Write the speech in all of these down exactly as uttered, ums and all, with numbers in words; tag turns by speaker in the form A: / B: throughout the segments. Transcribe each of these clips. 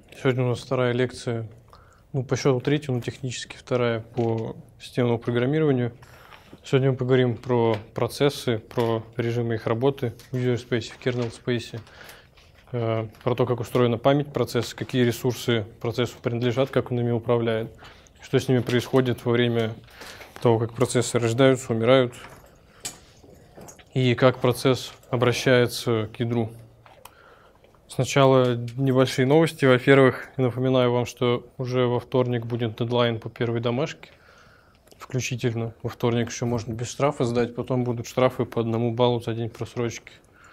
A: Сегодня у нас вторая лекция, ну, по счету третья, но технически вторая по системному программированию. Сегодня мы поговорим про процессы, про режимы их работы в user space, в kernel space, э, про то, как устроена память процесса, какие ресурсы процессу принадлежат, как он ими управляет, что с ними происходит во время того, как процессы рождаются, умирают, и как процесс обращается к ядру. Сначала небольшие новости. Во-первых, напоминаю вам, что уже во вторник будет дедлайн по первой домашке. Включительно. Во вторник еще можно без штрафа сдать, потом будут штрафы по одному баллу за день просрочки.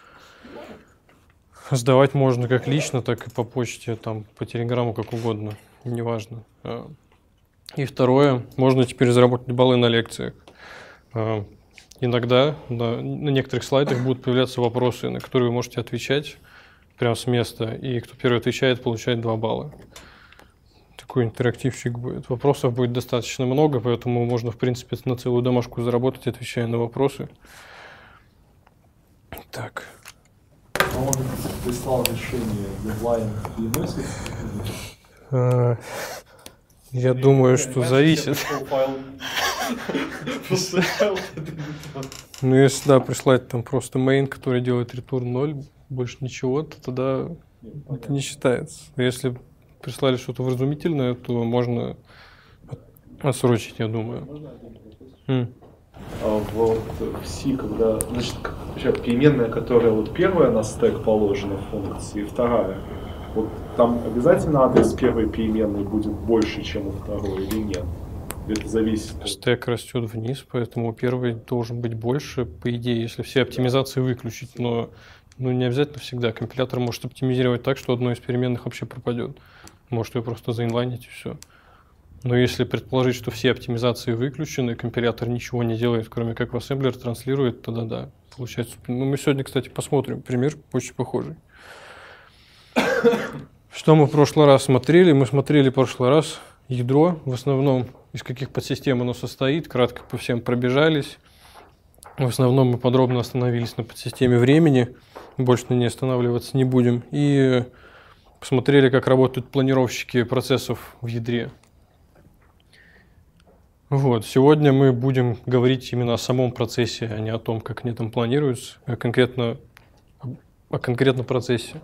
A: Сдавать можно как лично, так и по почте, там, по телеграмму, как угодно. Неважно. И второе, можно теперь заработать баллы на лекциях. Иногда на, на некоторых слайдах будут появляться вопросы, на которые вы можете отвечать прямо с места, и кто первый отвечает, получает два балла. Такой интерактивчик будет. Вопросов будет достаточно много, поэтому можно, в принципе, на целую домашку заработать, отвечая на вопросы. Так.
B: А он прислал решение дедлайн и носит?
A: Я думаю, что зависит. Ну, если, да, прислать там просто main, который делает return ноль, больше ничего, то тогда это не считается. Если прислали что-то вразумительное, то можно отсрочить, я думаю. Mm.
B: А вот в C, когда, значит, переменная, которая вот первая на стек положена функции, вторая, вот там обязательно адрес первой переменной будет больше, чем у второй, или нет? Это зависит.
A: Стек растет вниз, поэтому первый должен быть больше, по идее, если все оптимизации выключить, но ну, не обязательно всегда. Компилятор может оптимизировать так, что одно из переменных вообще пропадет. Может ее просто заинлайнить и все. Но если предположить, что все оптимизации выключены, компилятор ничего не делает, кроме как в ассемблер транслирует, тогда да. Получается. Ну, мы сегодня, кстати, посмотрим пример очень похожий. Что мы в прошлый раз смотрели? Мы смотрели в прошлый раз ядро, в основном из каких подсистем оно состоит, кратко по всем пробежались. В основном мы подробно остановились на подсистеме времени, больше на ней останавливаться не будем. И посмотрели, как работают планировщики процессов в ядре. Вот. Сегодня мы будем говорить именно о самом процессе, а не о том, как они там планируются, а конкретно о конкретном процессе.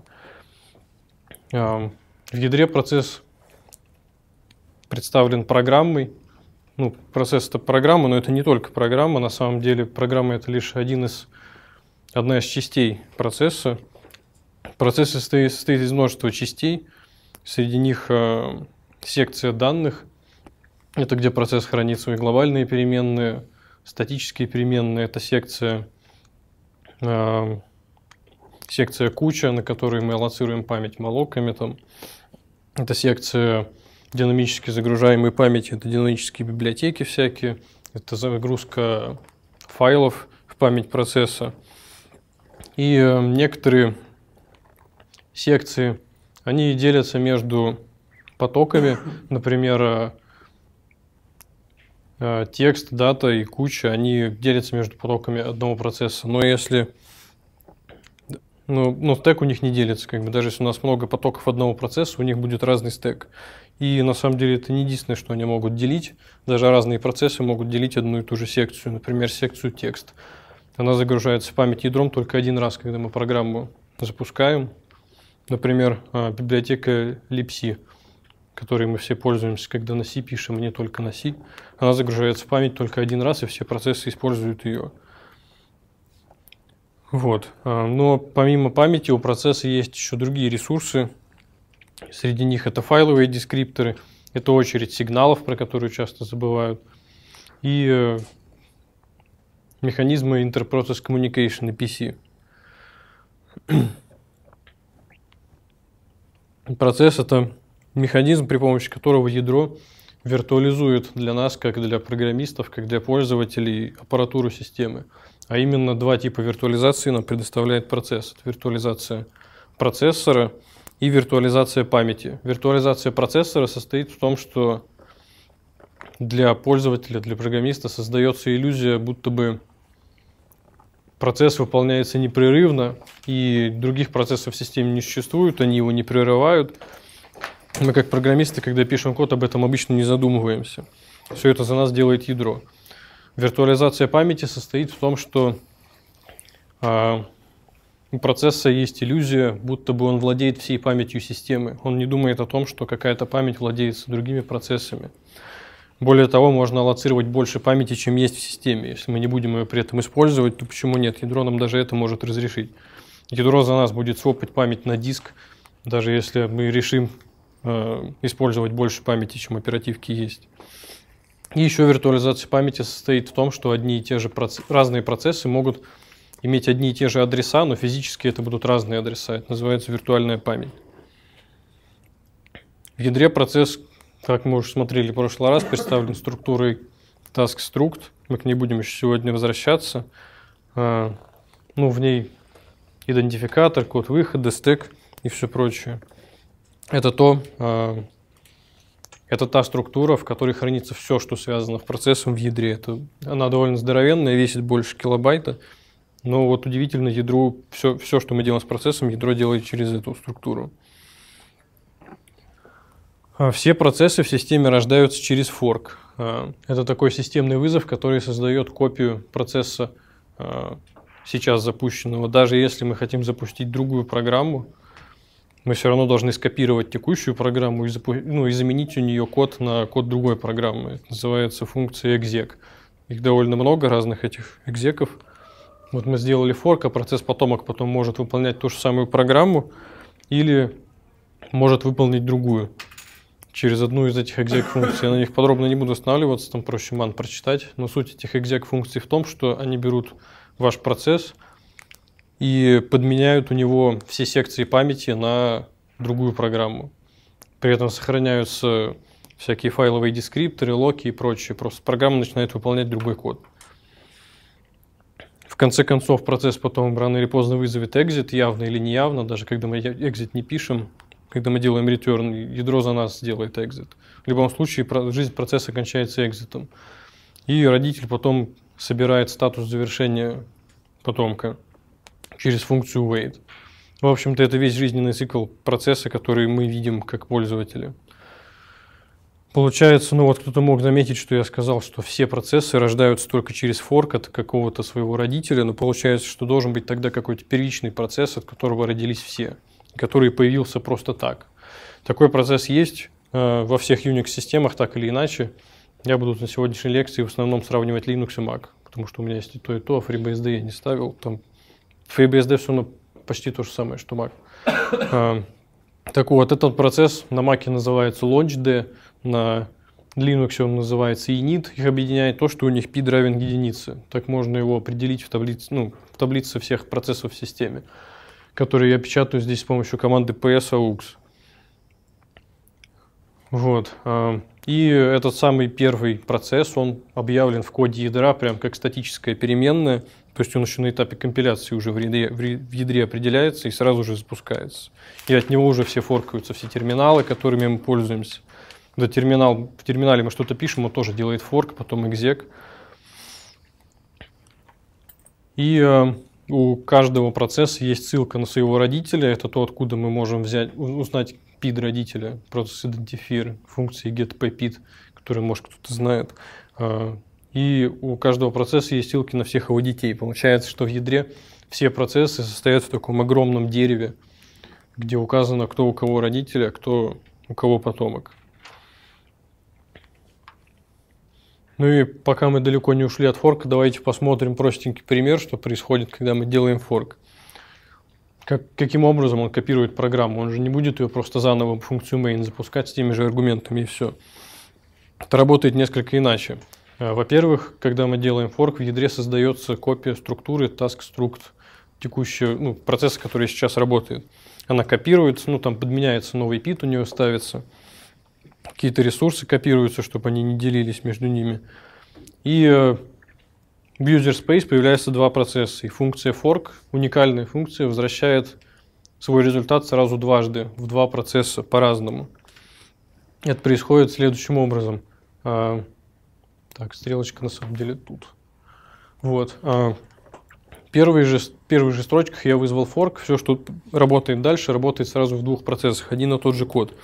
A: В ядре процесс представлен программой. Ну, процесс – это программа, но это не только программа. На самом деле программа – это лишь один из, одна из частей процесса. Процесс состоит, состоит из множества частей. Среди них э, секция данных. Это где процесс хранит свои глобальные переменные, статические переменные. Это секция, э, секция куча, на которой мы аллоцируем память малоками. Там. Это секция динамически загружаемой памяти, это динамические библиотеки всякие, это загрузка файлов в память процесса. И э, некоторые секции, они делятся между потоками, например, э, текст, дата и куча, они делятся между потоками одного процесса. Но если ну, ну, стек у них не делится, как бы, даже если у нас много потоков одного процесса, у них будет разный стек. И на самом деле это не единственное, что они могут делить. Даже разные процессы могут делить одну и ту же секцию. Например, секцию текст. Она загружается в память ядром только один раз, когда мы программу запускаем. Например, библиотека libc, которой мы все пользуемся, когда на C пишем, не только на C. Она загружается в память только один раз, и все процессы используют ее. Вот. Но помимо памяти у процесса есть еще другие ресурсы. Среди них это файловые дескрипторы, это очередь сигналов, про которые часто забывают, и э, механизмы Interprocess Communication, и пи си. Процесс – это механизм, при помощи которого ядро виртуализует для нас, как для программистов, как для пользователей, аппаратуру системы. А именно два типа виртуализации нам предоставляет процесс. Это виртуализация процессора и виртуализация памяти. Виртуализация процессора состоит в том, что для пользователя, для программиста создается иллюзия, будто бы процесс выполняется непрерывно, и других процессов в системе не существует, они его не прерывают. Мы как программисты, когда пишем код, об этом обычно не задумываемся. Все это за нас делает ядро. Виртуализация памяти состоит в том, что а, у процесса есть иллюзия, будто бы он владеет всей памятью системы. Он не думает о том, что какая-то память владеется другими процессами. Более того, можно аллоцировать больше памяти, чем есть в системе. Если мы не будем ее при этом использовать, то почему нет? Ядро нам даже это может разрешить. Ядро за нас будет свопать память на диск, даже если мы решим э, использовать больше памяти, чем оперативки есть. И еще виртуализация памяти состоит в том, что одни и те же процессы, разные процессы могут иметь одни и те же адреса, но физически это будут разные адреса. Это называется виртуальная память. В ядре процесс, как мы уже смотрели в прошлый раз, представлен структурой task-struct. Мы к ней будем еще сегодня возвращаться. А, ну, в ней идентификатор, код выхода, стек и все прочее. Это то, а, это та структура, в которой хранится все, что связано с процессом в ядре. Это, она довольно здоровенная, весит больше килобайта. Но вот удивительно, ядру, все, все, что мы делаем с процессом, ядро делает через эту структуру. Все процессы в системе рождаются через форк. Это такой системный вызов, который создает копию процесса сейчас запущенного. Даже если мы хотим запустить другую программу, мы все равно должны скопировать текущую программу и, запу... ну, и заменить у нее код на код другой программы. Это называется функция exec. Их довольно много, разных этих экзеков. Вот мы сделали форк, а процесс потомок потом может выполнять ту же самую программу или может выполнить другую через одну из этих exec-функций. Я на них подробно не буду останавливаться, там проще ман прочитать. Но суть этих exec-функций в том, что они берут ваш процесс и подменяют у него все секции памяти на другую программу. При этом сохраняются всякие файловые дескрипторы, локи и прочее. Просто программа начинает выполнять другой код. В конце концов, процесс потом рано или поздно вызовет exit, явно или неявно, даже когда мы exit не пишем. Когда мы делаем return, ядро за нас делает exit. В любом случае, жизнь процесса кончается экзитом. И родитель потом собирает статус завершения потомка через функцию wait. В общем-то, это весь жизненный цикл процесса, который мы видим как пользователи. Получается, ну вот кто-то мог заметить, что я сказал, что все процессы рождаются только через форк от какого-то своего родителя, но получается, что должен быть тогда какой-то первичный процесс, от которого родились все, который появился просто так. Такой процесс есть э, во всех Unix-системах, так или иначе. Я буду на сегодняшней лекции в основном сравнивать Linux и Mac, потому что у меня есть и то, и то, а FreeBSD я не ставил. Там FreeBSD все равно почти то же самое, что Mac. э, так вот, этот процесс на Mac называется launchd, на Linux он называется init. Их объединяет то, что у них пи равен единице. Так можно его определить в таблице, ну, в таблице всех процессов в системе, которые я печатаю здесь с помощью команды psaux. Вот. И этот самый первый процесс, он объявлен в коде ядра прям как статическая переменная, то есть он еще на этапе компиляции уже в ядре, в ядре определяется и сразу же запускается. И от него уже все форкаются, все терминалы, которыми мы пользуемся. Когда терминал, в терминале мы что-то пишем, он тоже делает форк, потом exec. И у каждого процесса есть ссылка на своего родителя. Это то, откуда мы можем взять, узнать пид родителя, процесс identifier, функции getPid, которые, может, кто-то знает. И у каждого процесса есть ссылки на всех его детей. Получается, что в ядре все процессы состоят в таком огромном дереве, где указано, кто у кого родители, а кто у кого потомок. Ну и пока мы далеко не ушли от форка, давайте посмотрим простенький пример, что происходит, когда мы делаем форк. Как, каким образом он копирует программу? Он же не будет ее просто заново в функцию main запускать с теми же аргументами и все. Это работает несколько иначе. Во-первых, когда мы делаем форк, в ядре создается копия структуры task-struct текущего, ну, процесса, который сейчас работает. Она копируется, ну там подменяется новый пит, у нее ставится. Какие-то ресурсы копируются, чтобы они не делились между ними. И э, в user space появляются два процесса. И функция fork, уникальная функция, возвращает свой результат сразу дважды, в два процесса по-разному. Это происходит следующим образом. А, так, стрелочка на самом деле тут. Вот. А, первой же, первой же строчках я вызвал fork. Все, что работает дальше, работает сразу в двух процессах. Один и тот же код.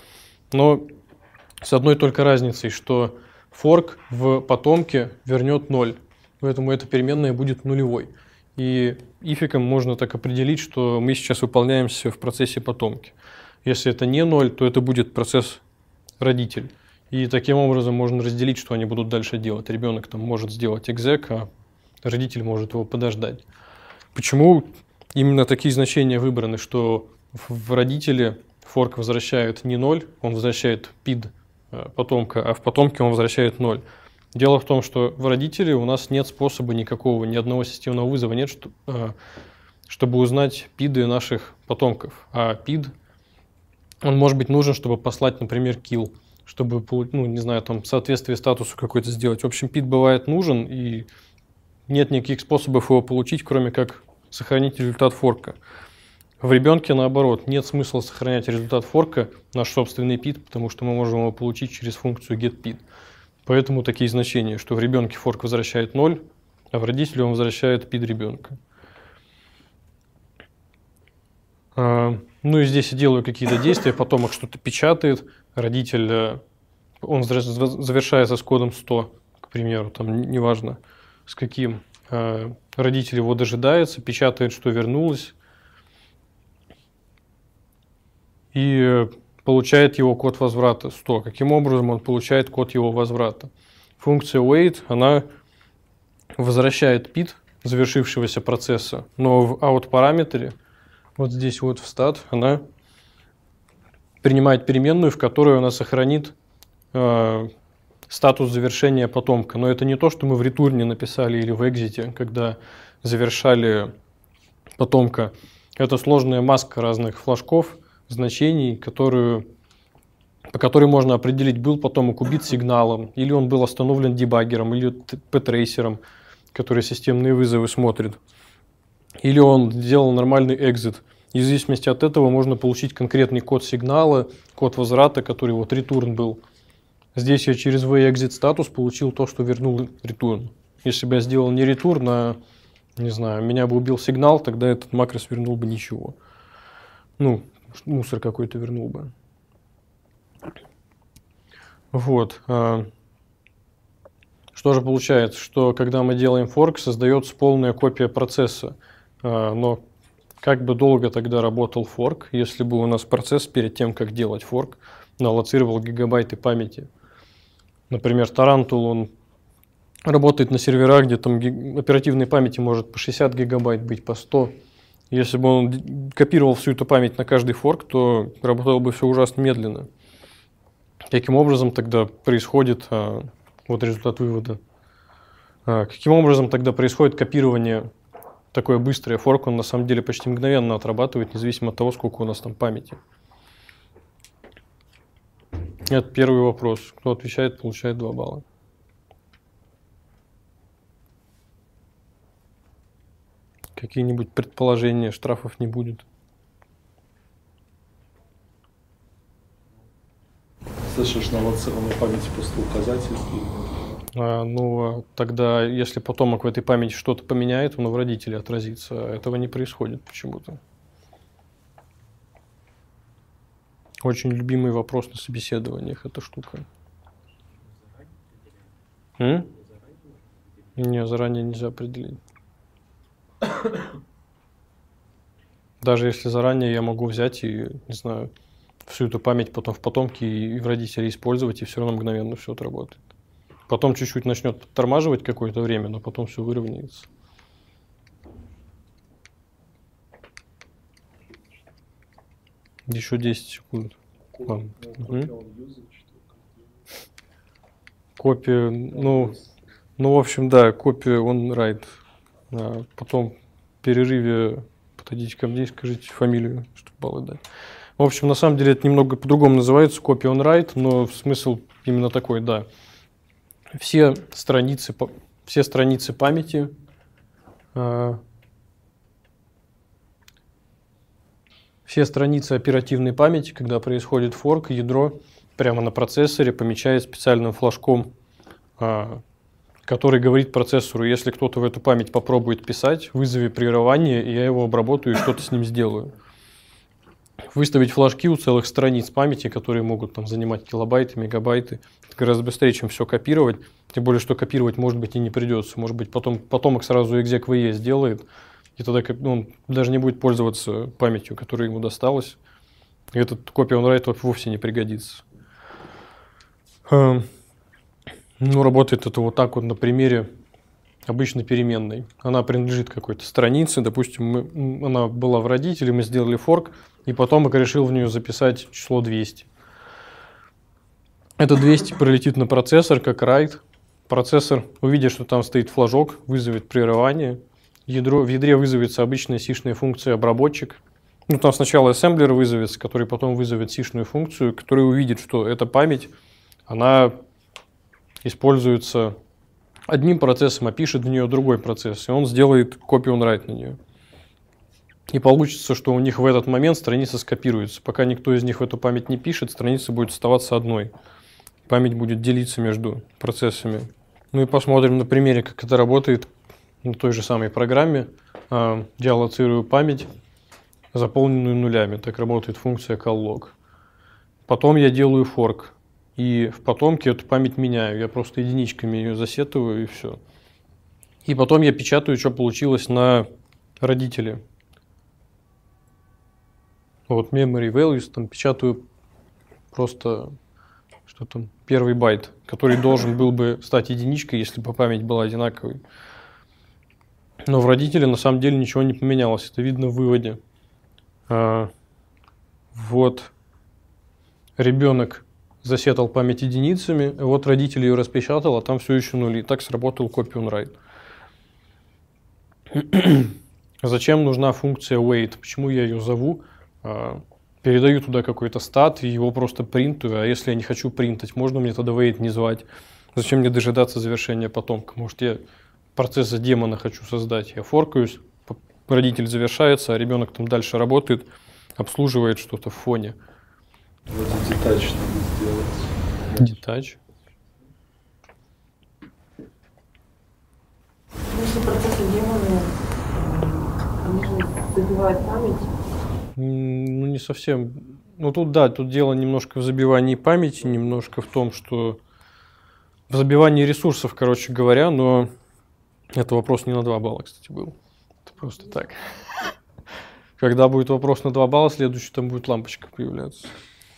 A: но с одной только разницей, что форк в потомке вернет ноль, поэтому эта переменная будет нулевой. И ификом можно так определить, что мы сейчас выполняемся в процессе потомки. Если это не ноль, то это будет процесс родитель. И таким образом можно разделить, что они будут дальше делать. Ребенок там может сделать экзек, а родитель может его подождать. Почему именно такие значения выбраны, что в родителе форк возвращает не ноль, он возвращает пид потомка, а в потомке он возвращает ноль. Дело в том, что в родителе у нас нет способа никакого, ни одного системного вызова нет, чтобы узнать пиды наших потомков. А пид, он может быть нужен, чтобы послать, например, kill, чтобы, ну, не знаю, там соответствие статусу какой-то сделать. В общем, пид бывает нужен, и нет никаких способов его получить, кроме как сохранить результат форка. В ребенке, наоборот, нет смысла сохранять результат форка, наш собственный пид, потому что мы можем его получить через функцию getPid. Поэтому такие значения, что в ребенке форк возвращает ноль, а в родителе он возвращает пид ребенка. А, ну и здесь я делаю какие-то действия, потомок что-то печатает, родитель, он завершается с кодом сто, к примеру, там неважно с каким. А, родитель его дожидается, печатает, что вернулось, и получает его код возврата сто. Каким образом он получает код его возврата? Функция wait, она возвращает пид завершившегося процесса, но в out параметре, вот здесь вот в stat, она принимает переменную, в которой она сохранит э, статус завершения потомка. Но это не то, что мы в ретурне написали или в экзите, когда завершали потомка. Это сложная маска разных флажков, значений, которую, по которой можно определить, был потомок убит сигналом, или он был остановлен дебаггером, или птрейсером, который системные вызовы смотрит, или он сделал нормальный экзит. И в зависимости от этого можно получить конкретный код сигнала, код возврата, который вот return был. Здесь я через wayExit статус получил то, что вернул return. Если бы я сделал не return, а, не знаю, меня бы убил сигнал, тогда этот макрос вернул бы ничего. Ну, мусор какой-то вернул бы. Вот. Что же получается? Что когда мы делаем форк, создается полная копия процесса. Но как бы долго тогда работал форк, если бы у нас процесс перед тем, как делать форк, аллоцировал гигабайты памяти. Например, Tarantul, он работает на серверах, где там оперативной памяти может по шестьдесят гигабайт быть, по сто. Если бы он копировал всю эту память на каждый форк, то работало бы все ужасно медленно. Каким образом тогда происходит а, вот результат вывода? А, каким образом тогда происходит копирование такое быстрое? Форк, он на самом деле почти мгновенно отрабатывает, независимо от того, сколько у нас там памяти. Это первый вопрос. Кто отвечает, получает два балла. Какие-нибудь предположения, штрафов не будет?
B: Слышишь, на аллоцированной памяти просто указатель.
A: А, ну, тогда, если потомок в этой памяти что-то поменяет, он в родителе отразится. Этого не происходит почему-то. Очень любимый вопрос на собеседованиях эта штука. М? Не, заранее нельзя определить. Даже если заранее я могу взять и, не знаю, всю эту память потом в потомке и в родителе использовать, и все равно мгновенно все отработает. Потом чуть-чуть начнет подтормаживать какое-то время, но потом все выровняется. Еще десять секунд. Ладно. Угу. Копия, ну, ну, в общем, да, копия он write. А потом в перерыве подойдите ко мне и скажите фамилию, чтобы баллы дать. В общем, на самом деле это немного по-другому называется, копия on write, но смысл именно такой, да. Все страницы, все страницы памяти э, все страницы оперативной памяти, когда происходит форк, ядро прямо на процессоре помечает специальным флажком, э, который говорит процессору, если кто-то в эту память попробует писать, вызови прерывание, и я его обработаю и что-то с ним сделаю. выставить флажки у целых страниц памяти, которые могут там занимать килобайты, мегабайты. Это гораздо быстрее, чем все копировать. Тем более, что копировать, может быть, и не придется. Может быть, потом потомок сразу exec.ve сделает, и тогда ну, он даже не будет пользоваться памятью, которая ему досталась. И этот copy-on-write вовсе не пригодится. Ну, работает это вот так вот на примере обычной переменной. Она принадлежит какой-то странице. Допустим, мы, она была в родителе, мы сделали форк, и потомок решил в нее записать число двести. Это двести прилетит на процессор как write. Процессор, увидит, что там стоит флажок, вызовет прерывание. Ядро, в ядре вызовется обычная сишная функция обработчик. Ну, там сначала ассемблер вызовется, который потом вызовет сишную функцию, которая увидит, что эта память, она используется одним процессом, а пишет в нее другой процесс. И он сделает copy-on-write на нее. И получится, что у них в этот момент страница скопируется. Пока никто из них в эту память не пишет, страница будет оставаться одной. Память будет делиться между процессами. Ну и посмотрим на примере, как это работает на той же самой программе. Я аллоцирую память, заполненную нулями. Так работает функция calllog. Потом я делаю форк. И в потомке эту память меняю. Я просто единичками ее засетываю, и все. И потом я печатаю, что получилось на родителе. Вот memory values, там печатаю просто что там, первый байт, который должен был бы стать единичкой, если бы память была одинаковой. Но в родителе на самом деле ничего не поменялось. Это видно в выводе. А, вот ребенок засетал память единицами, вот родитель ее распечатал, а там все еще нули. Так сработал copy-on-write. Зачем нужна функция wait? Почему я ее зову? Передаю туда какой-то стат, и его просто принтую. А если я не хочу принтать, можно мне тогда wait не звать? Зачем мне дожидаться завершения потомка? Может, я процесса демона хочу создать? Я форкаюсь, родитель завершается, а ребенок там дальше работает, обслуживает что-то в фоне.
B: Вроде детач надо сделать.
A: Детач.
C: Если процессы демоны, они же забивают память.
A: Ну, не совсем. Ну, тут, да, тут дело немножко в забивании памяти, немножко в том, что в забивании ресурсов, короче говоря, но это вопрос не на два балла, кстати, был. Это просто так. Когда будет вопрос на два балла, следующий там будет лампочка появляться.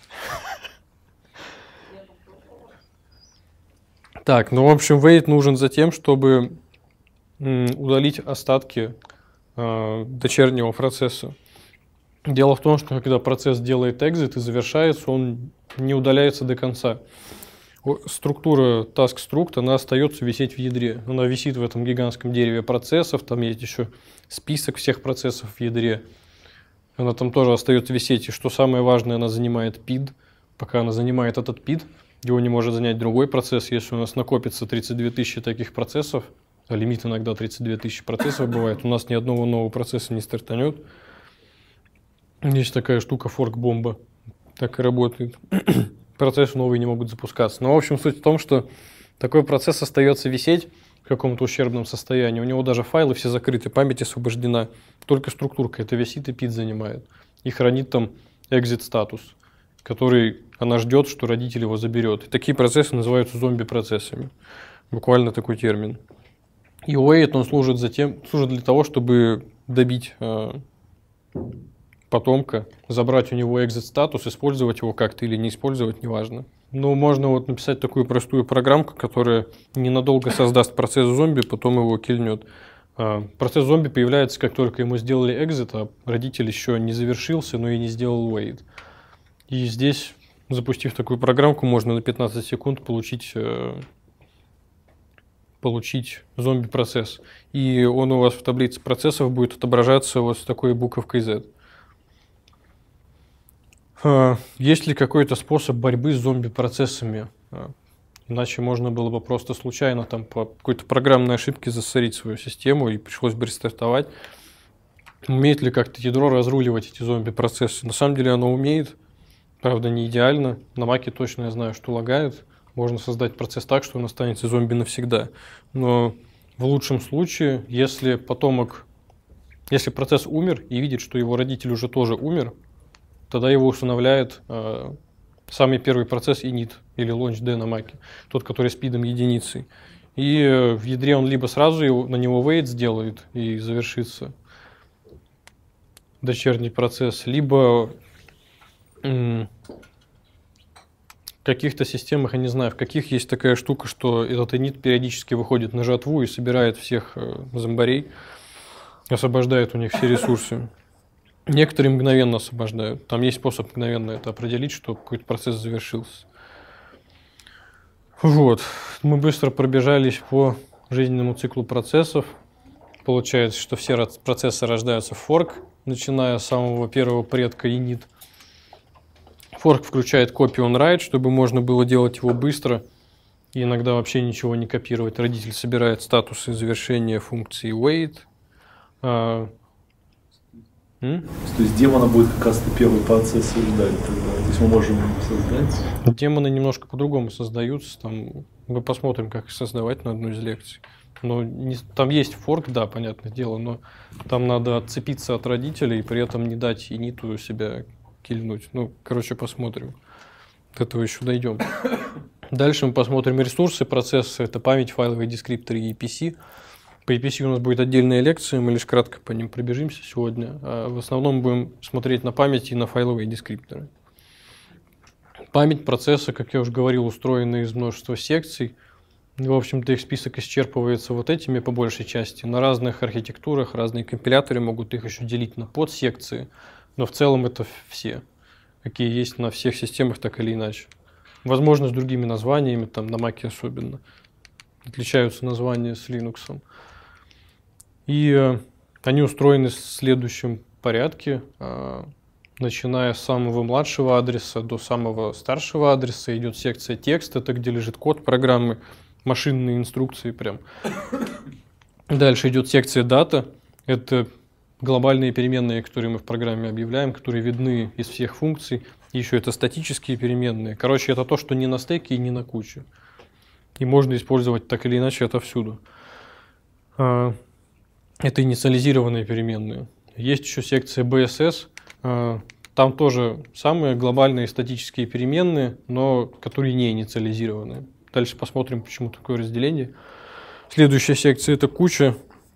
A: Так, ну, в общем, wait нужен за тем, чтобы удалить остатки э, дочернего процесса. Дело в том, что когда процесс делает exit и завершается, он не удаляется до конца. Структура task struct, она остается висеть в ядре. Она висит в этом гигантском дереве процессов, там есть еще список всех процессов в ядре. Она там тоже остается висеть. И что самое важное, она занимает пид. Пока она занимает этот пид, его не может занять другой процесс. Если у нас накопится тридцать две тысячи таких процессов, а лимит иногда тридцать две тысячи процессов бывает, у нас ни одного нового процесса не стартанет. Есть такая штука форк-бомба. Так и работает. Процессы новые не могут запускаться. Но, в общем, суть в том, что такой процесс остается висеть в каком-то ущербном состоянии. У него даже файлы все закрыты, память освобождена. Только структурка это висит и пид занимает. И хранит там exit статус, который она ждет, что родитель его заберет. И такие процессы называются зомби-процессами. Буквально такой термин. И wait, он служит, затем, служит для того, чтобы добить э, потомка, забрать у него exit статус, использовать его как-то или не использовать, неважно. Но можно вот написать такую простую программку, которая ненадолго создаст процесс зомби, потом его кильнет. Процесс зомби появляется, как только ему сделали exit, а родитель еще не завершился, но и не сделал wait. И здесь, запустив такую программку, можно на пятнадцать секунд получить, получить зомби-процесс. И он у вас в таблице процессов будет отображаться вот с такой буковкой Z. Есть ли какой-то способ борьбы с зомби-процессами? Иначе можно было бы просто случайно там по какой-то программной ошибке засорить свою систему и пришлось бы рестартовать. Умеет ли как-то ядро разруливать эти зомби-процессы? На самом деле оно умеет, правда не идеально. На Маке точно я знаю, что лагает. Можно создать процесс так, что он останется зомби навсегда. Но в лучшем случае, если потомок, если процесс умер и видит, что его родитель уже тоже умер, тогда его устанавливает э, самый первый процесс init или launchd на маке, тот, который спидом единицей. И э, в ядре он либо сразу его, на него wait сделает и завершится дочерний процесс, либо м- в каких-то системах, я не знаю, в каких есть такая штука, что этот init периодически выходит на жатву и собирает всех э, зомбарей, освобождает у них все ресурсы. Некоторые мгновенно освобождают. Там есть способ мгновенно это определить, что какой-то процесс завершился. Вот. Мы быстро пробежались по жизненному циклу процессов. Получается, что все процессы рождаются в форк, начиная с самого первого предка init. Форк включает copy on write, чтобы можно было делать его быстро и иногда вообще ничего не копировать. Родитель собирает статусы завершения функции wait. А, м?
B: То есть демона будет как раз первый процесс ждать тогда. То есть мы можем создать.
A: Демоны немножко по-другому создаются. Там мы посмотрим, как их создавать на одной из лекций. Но не, там есть форк, да, понятное дело, но там надо отцепиться от родителей и при этом не дать иниту себя кильнуть. Ну, короче, посмотрим. До этого еще дойдем. Дальше мы посмотрим ресурсы процесса. Это память, файловые дескрипторы и и пи си. По и пи си у нас будет отдельная лекция, мы лишь кратко по ним пробежимся сегодня. А в основном будем смотреть на память и на файловые дескрипторы. Память процесса, как я уже говорил, устроена из множества секций. В общем-то, их список исчерпывается вот этими по большей части. На разных архитектурах разные компиляторы могут их еще делить на подсекции, но в целом это все, какие есть на всех системах так или иначе. Возможно, с другими названиями, там на Mac особенно. Отличаются названия с Linux. И э, они устроены в следующем порядке. Э, начиная с самого младшего адреса до самого старшего адреса идет секция текст, это где лежит код программы, машинные инструкции прям. Дальше идет секция дата, это глобальные переменные, которые мы в программе объявляем, которые видны из всех функций. Еще это статические переменные. Короче, это то, что не на стеке и не на куче. И можно использовать так или иначе отовсюду. Это инициализированные переменные. Есть еще секция би эс эс. Там тоже самые глобальные статические переменные, но которые не инициализированы. Дальше посмотрим, почему такое разделение. Следующая секция – это куча.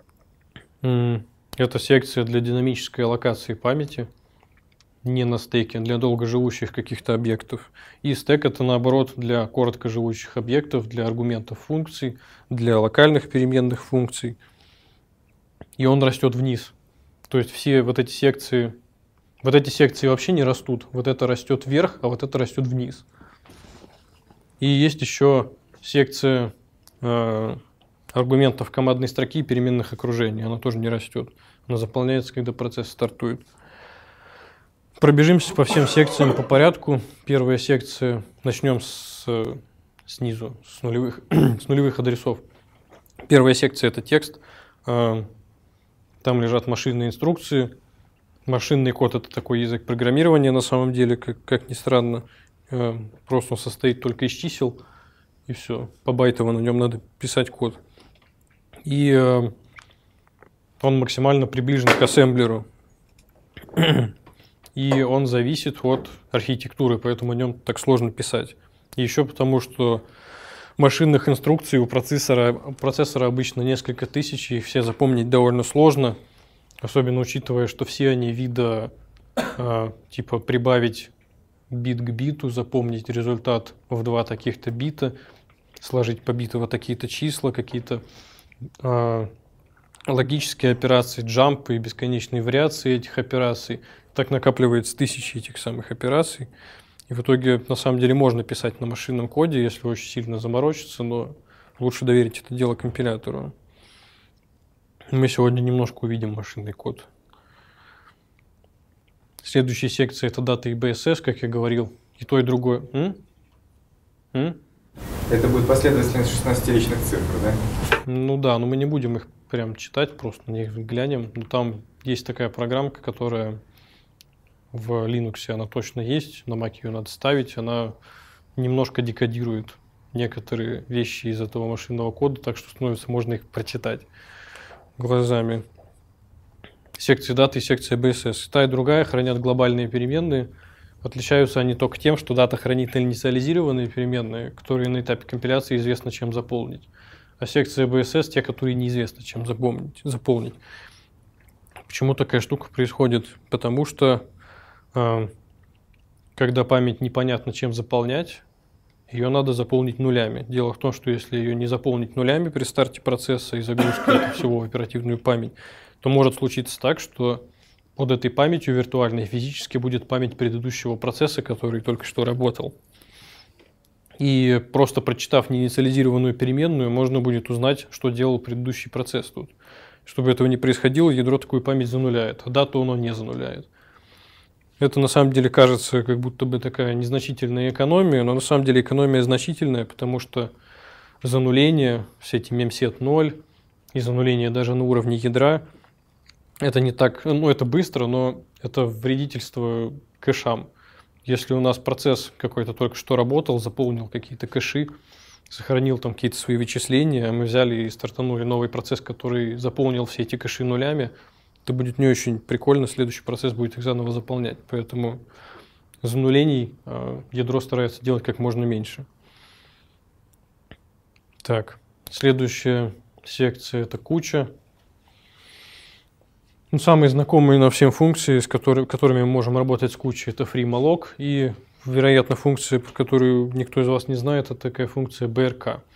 A: Это секция для динамической аллокации памяти, не на стеке, для долгоживущих каких-то объектов. И стек – это, наоборот, для короткоживущих объектов, для аргументов функций, для локальных переменных функций. И он растет вниз. То есть все вот эти секции, вот эти секции вообще не растут. Вот это растет вверх, а вот это растет вниз. И есть еще секция э, аргументов командной строки и переменных окружений. Она тоже не растет. Она заполняется, когда процесс стартует. Пробежимся по всем секциям по порядку. Первая секция. Начнем с, снизу, с нулевых, с нулевых адресов. Первая секция – это текст. Там лежат машинные инструкции. Машинный код – это такой язык программирования на самом деле, как, как ни странно. Просто он состоит только из чисел, и все. Побайтово на нем надо писать код. И он максимально приближен к ассемблеру. И он зависит от архитектуры, поэтому о нем так сложно писать. И еще потому, что машинных инструкций у процессора, у процессора обычно несколько тысяч, и их все запомнить довольно сложно, особенно учитывая, что все они вида э, типа прибавить бит к биту, запомнить результат в два таких-то бита, сложить по биту вот такие-то числа, какие-то э, логические операции, джампы и бесконечные вариации этих операций. Так накапливается тысячи этих самых операций. И в итоге, на самом деле, можно писать на машинном коде, если очень сильно заморочиться, но лучше доверить это дело компилятору. Мы сегодня немножко увидим машинный код. Следующая секция – это дата и би эс эс, как я говорил. И то, и другое. М? М?
D: Это будет последовательность шестнадцатиричных цифр, да?
A: Ну да, но мы не будем их прям читать, просто на них глянем. Но там есть такая программка, которая в Linux она точно есть, на Mac ее надо ставить. Она немножко декодирует некоторые вещи из этого машинного кода, так что становится можно их прочитать глазами. секции даты и секция би эс эс. И та и другая хранят глобальные переменные. Отличаются они только тем, что дата хранит инициализированные переменные, которые на этапе компиляции известно, чем заполнить. А секция би эс эс те, которые неизвестно, чем заполнить. заполнить. Почему такая штука происходит? Потому что э, когда память непонятно чем заполнять, ее надо заполнить нулями. Дело в том, что если ее не заполнить нулями при старте процесса и загрузке этого всего в оперативную память, то может случиться так, что под этой памятью виртуальной физически будет память предыдущего процесса, который только что работал. И просто прочитав неинициализированную переменную, можно будет узнать, что делал предыдущий процесс тут. Чтобы этого не происходило, ядро такую память зануляет, а дату оно не зануляет. Это на самом деле кажется как будто бы такая незначительная экономия, но на самом деле экономия значительная, потому что зануление, все эти мемсет ноль и зануление даже на уровне ядра, это не так, ну это быстро, но это вредительство кэшам. Если у нас процесс какой-то только что работал, заполнил какие-то кэши, сохранил там какие-то свои вычисления, а мы взяли и стартанули новый процесс, который заполнил все эти кэши нулями, это будет не очень прикольно, следующий процесс будет их заново заполнять. Поэтому занулений э, ядро старается делать как можно меньше. Так, следующая секция – это куча. Ну, самые знакомые нам всем функции, с которыми, которыми мы можем работать с кучей, это free-malloc. И, вероятно, функция, про которую никто из вас не знает, это такая функция би эр ка.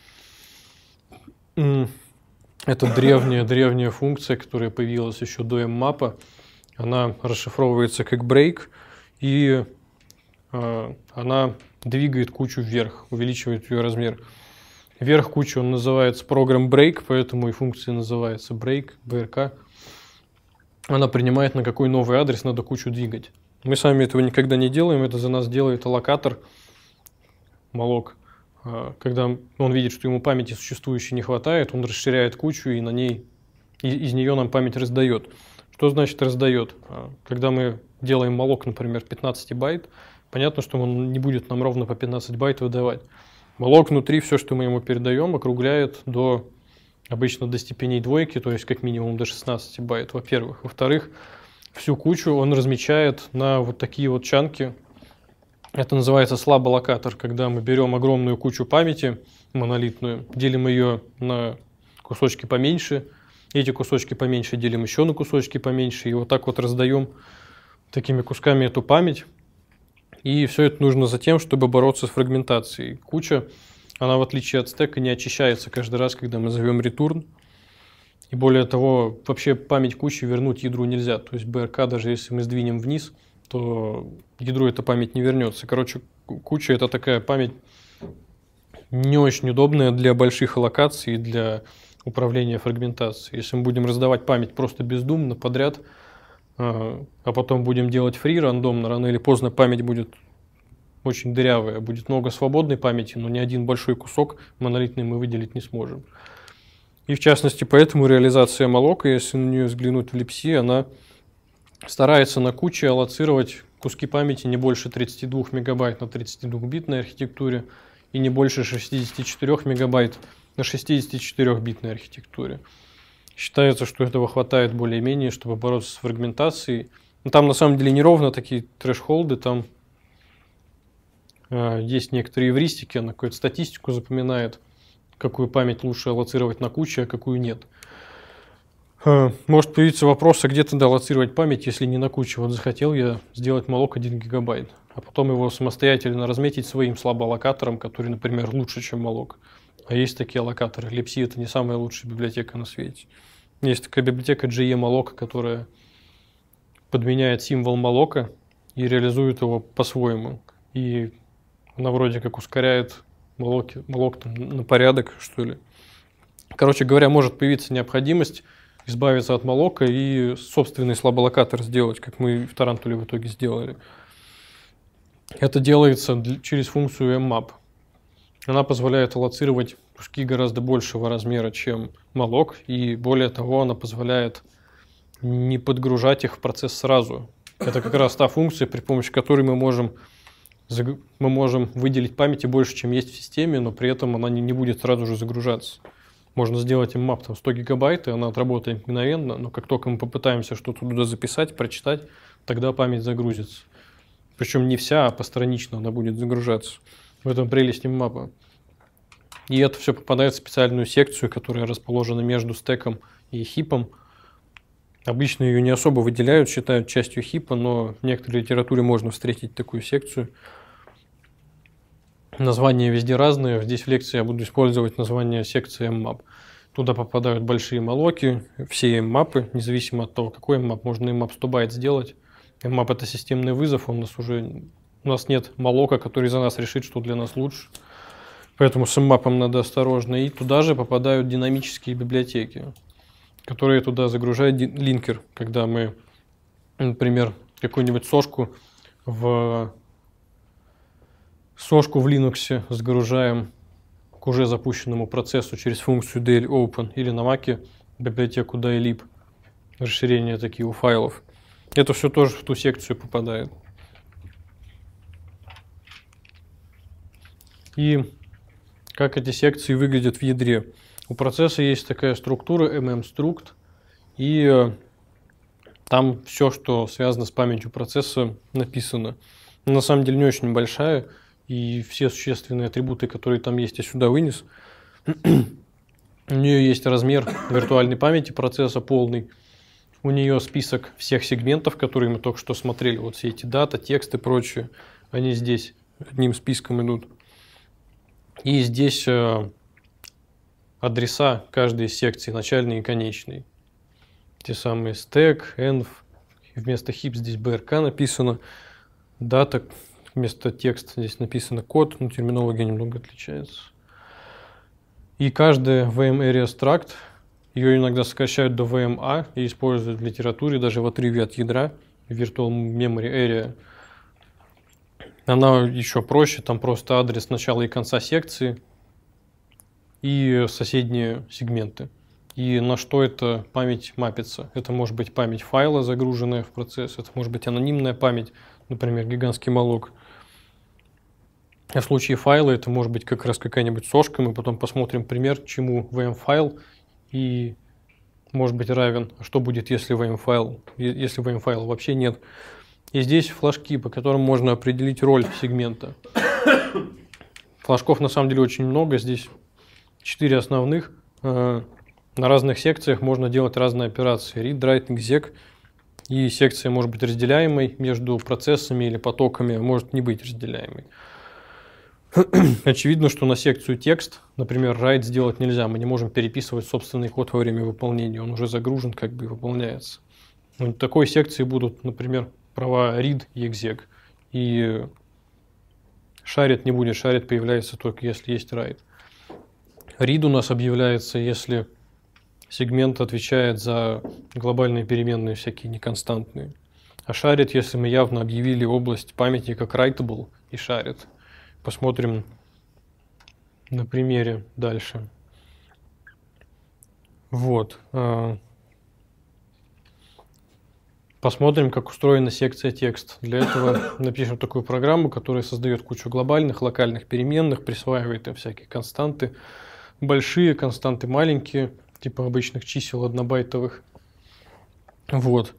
A: Это древняя-древняя функция, которая появилась еще до mmap. Она расшифровывается как break, и э, она двигает кучу вверх, увеличивает ее размер. Верх кучи он называется program break, поэтому и функция называется break, би эр ка. Она принимает, на какой новый адрес надо кучу двигать. Мы сами этого никогда не делаем, это за нас делает аллокатор, malloc. Когда он видит, что ему памяти существующей не хватает, он расширяет кучу и на ней, из нее нам память раздает. Что значит раздает? Когда мы делаем malloc, например, пятнадцать байт, понятно, что он не будет нам ровно по пятнадцать байт выдавать. Malloc внутри все, что мы ему передаем, округляет до, обычно до степеней двойки, то есть как минимум до шестнадцати байт, во-первых. Во-вторых, всю кучу он размечает на вот такие вот чанки. Это называется слаболокатор, когда мы берем огромную кучу памяти монолитную, делим ее на кусочки поменьше, эти кусочки поменьше делим еще на кусочки поменьше, и вот так вот раздаем такими кусками эту память. И все это нужно за тем, чтобы бороться с фрагментацией. Куча, она в отличие от стека не очищается каждый раз, когда мы зовем return. И более того, вообще память кучи вернуть ядру нельзя. То есть би эр ка, даже если мы сдвинем вниз, то ядру эта память не вернется. Короче, куча – это такая память не очень удобная для больших аллокаций и для управления фрагментацией. Если мы будем раздавать память просто бездумно, подряд, а потом будем делать фри рандомно, рано или поздно память будет очень дырявая, будет много свободной памяти, но ни один большой кусок монолитный мы выделить не сможем. И в частности, поэтому реализация malloc, если на нее взглянуть в липси, она старается на куче аллоцировать куски памяти не больше тридцати двух мегабайт на тридцатидвухбитной архитектуре и не больше шестидесяти четырёх мегабайт на шестидесятичетырёхбитной архитектуре. Считается, что этого хватает более-менее, чтобы бороться с фрагментацией. Но там на самом деле неровно такие трэш-холды, там э, есть некоторые эвристики, она какую-то статистику запоминает, какую память лучше аллоцировать на куче, а какую нет. Может появиться вопрос, а где тогда аллоцировать память, если не на куче? Вот захотел я сделать malloc один гигабайт, а потом его самостоятельно разметить своим слабоаллокатором, который, например, лучше, чем malloc. А есть такие аллокаторы. липси это не самая лучшая библиотека на свете. Есть такая библиотека джи и malloc, которая подменяет символ malloc и реализует его по-своему. И она вроде как ускоряет malloc, malloc там, на порядок, что ли. Короче говоря, может появиться необходимость избавиться от malloc и собственный слаболокатор сделать, как мы в Тарантуле в итоге сделали. Это делается через функцию mmap. Она позволяет аллоцировать куски гораздо большего размера, чем malloc, и более того, она позволяет не подгружать их в процесс сразу. Это как раз та функция, при помощи которой мы можем, мы можем выделить памяти больше, чем есть в системе, но при этом она не, не будет сразу же загружаться. Можно сделать map там сто гигабайт, и она отработает мгновенно, но как только мы попытаемся что-то туда записать, прочитать, тогда память загрузится. Причем не вся, а постранично она будет загружаться. В этом прелесть мапа. И это все попадает в специальную секцию, которая расположена между стеком и хипом. Обычно ее не особо выделяют, считают частью хипа, но в некоторой литературе можно встретить такую секцию. Названия везде разные. Здесь в лекции я буду использовать название секции mmap. Туда попадают большие малоки, все мапы, независимо от того, какой mmap. Можно mmap сто байт сделать. mmap — это системный вызов, он у нас уже... У нас нет малока, который за нас решит, что для нас лучше. Поэтому с mmap надо осторожно. И туда же попадают динамические библиотеки, которые туда загружает линкер, когда мы, например, какую-нибудь сошку в сошку в Linux загружаем к уже запущенному процессу через функцию ди эл open, или на Mac библиотеку dylib, расширения такие у файлов. Это все тоже в ту секцию попадает. И как эти секции выглядят в ядре. У процесса есть такая структура mmstruct, и там все, что связано с памятью процесса, написано. Но на самом деле не очень большая, и все существенные атрибуты, которые там есть, я сюда вынес. У нее есть размер виртуальной памяти процесса полный. У нее список всех сегментов, которые мы только что смотрели. Вот все эти дата, текст и прочее, они здесь одним списком идут. И здесь адреса каждой из секций, начальные и конечные. Те самые stack, env, вместо heap здесь brk написано, дата, вместо текста здесь написано код, но терминология немного отличается. И каждая ви эм area struct, ее иногда сокращают до ви эм эй и используют в литературе, даже в отрыве от ядра, Virtual Memory Area. Она еще проще, там просто адрес начала и конца секции и соседние сегменты. И на что эта память мапится? Это может быть память файла, загруженная в процесс, это может быть анонимная память, например, гигантский малок. А в случае файла это может быть как раз какая-нибудь сошка, мы потом посмотрим пример, чему ви эм-файл и может быть равен, что будет, если ви эм-файл, если ви эм-файла вообще нет. И здесь флажки, по которым можно определить роль сегмента. Флажков на самом деле очень много, здесь четыре основных. На разных секциях можно делать разные операции. Read, write, exec. И секция может быть разделяемой между процессами или потоками, а может не быть разделяемой. Очевидно, что на секцию текст, например, write сделать нельзя. Мы не можем переписывать собственный код во время выполнения. Он уже загружен, как бы и выполняется. В такой секции будут, например, права read и exec. И шарит не будет. Шарит появляется только если есть write. Read у нас объявляется, если сегмент отвечает за глобальные переменные, всякие неконстантные. А шарит, если мы явно объявили область памяти как writable и шарит. Посмотрим на примере дальше. Вот. Посмотрим, как устроена секция текст. Для этого напишем такую программу, которая создает кучу глобальных, локальных переменных, присваивает им всякие константы. Большие, константы маленькие, типа обычных чисел однобайтовых. Вот.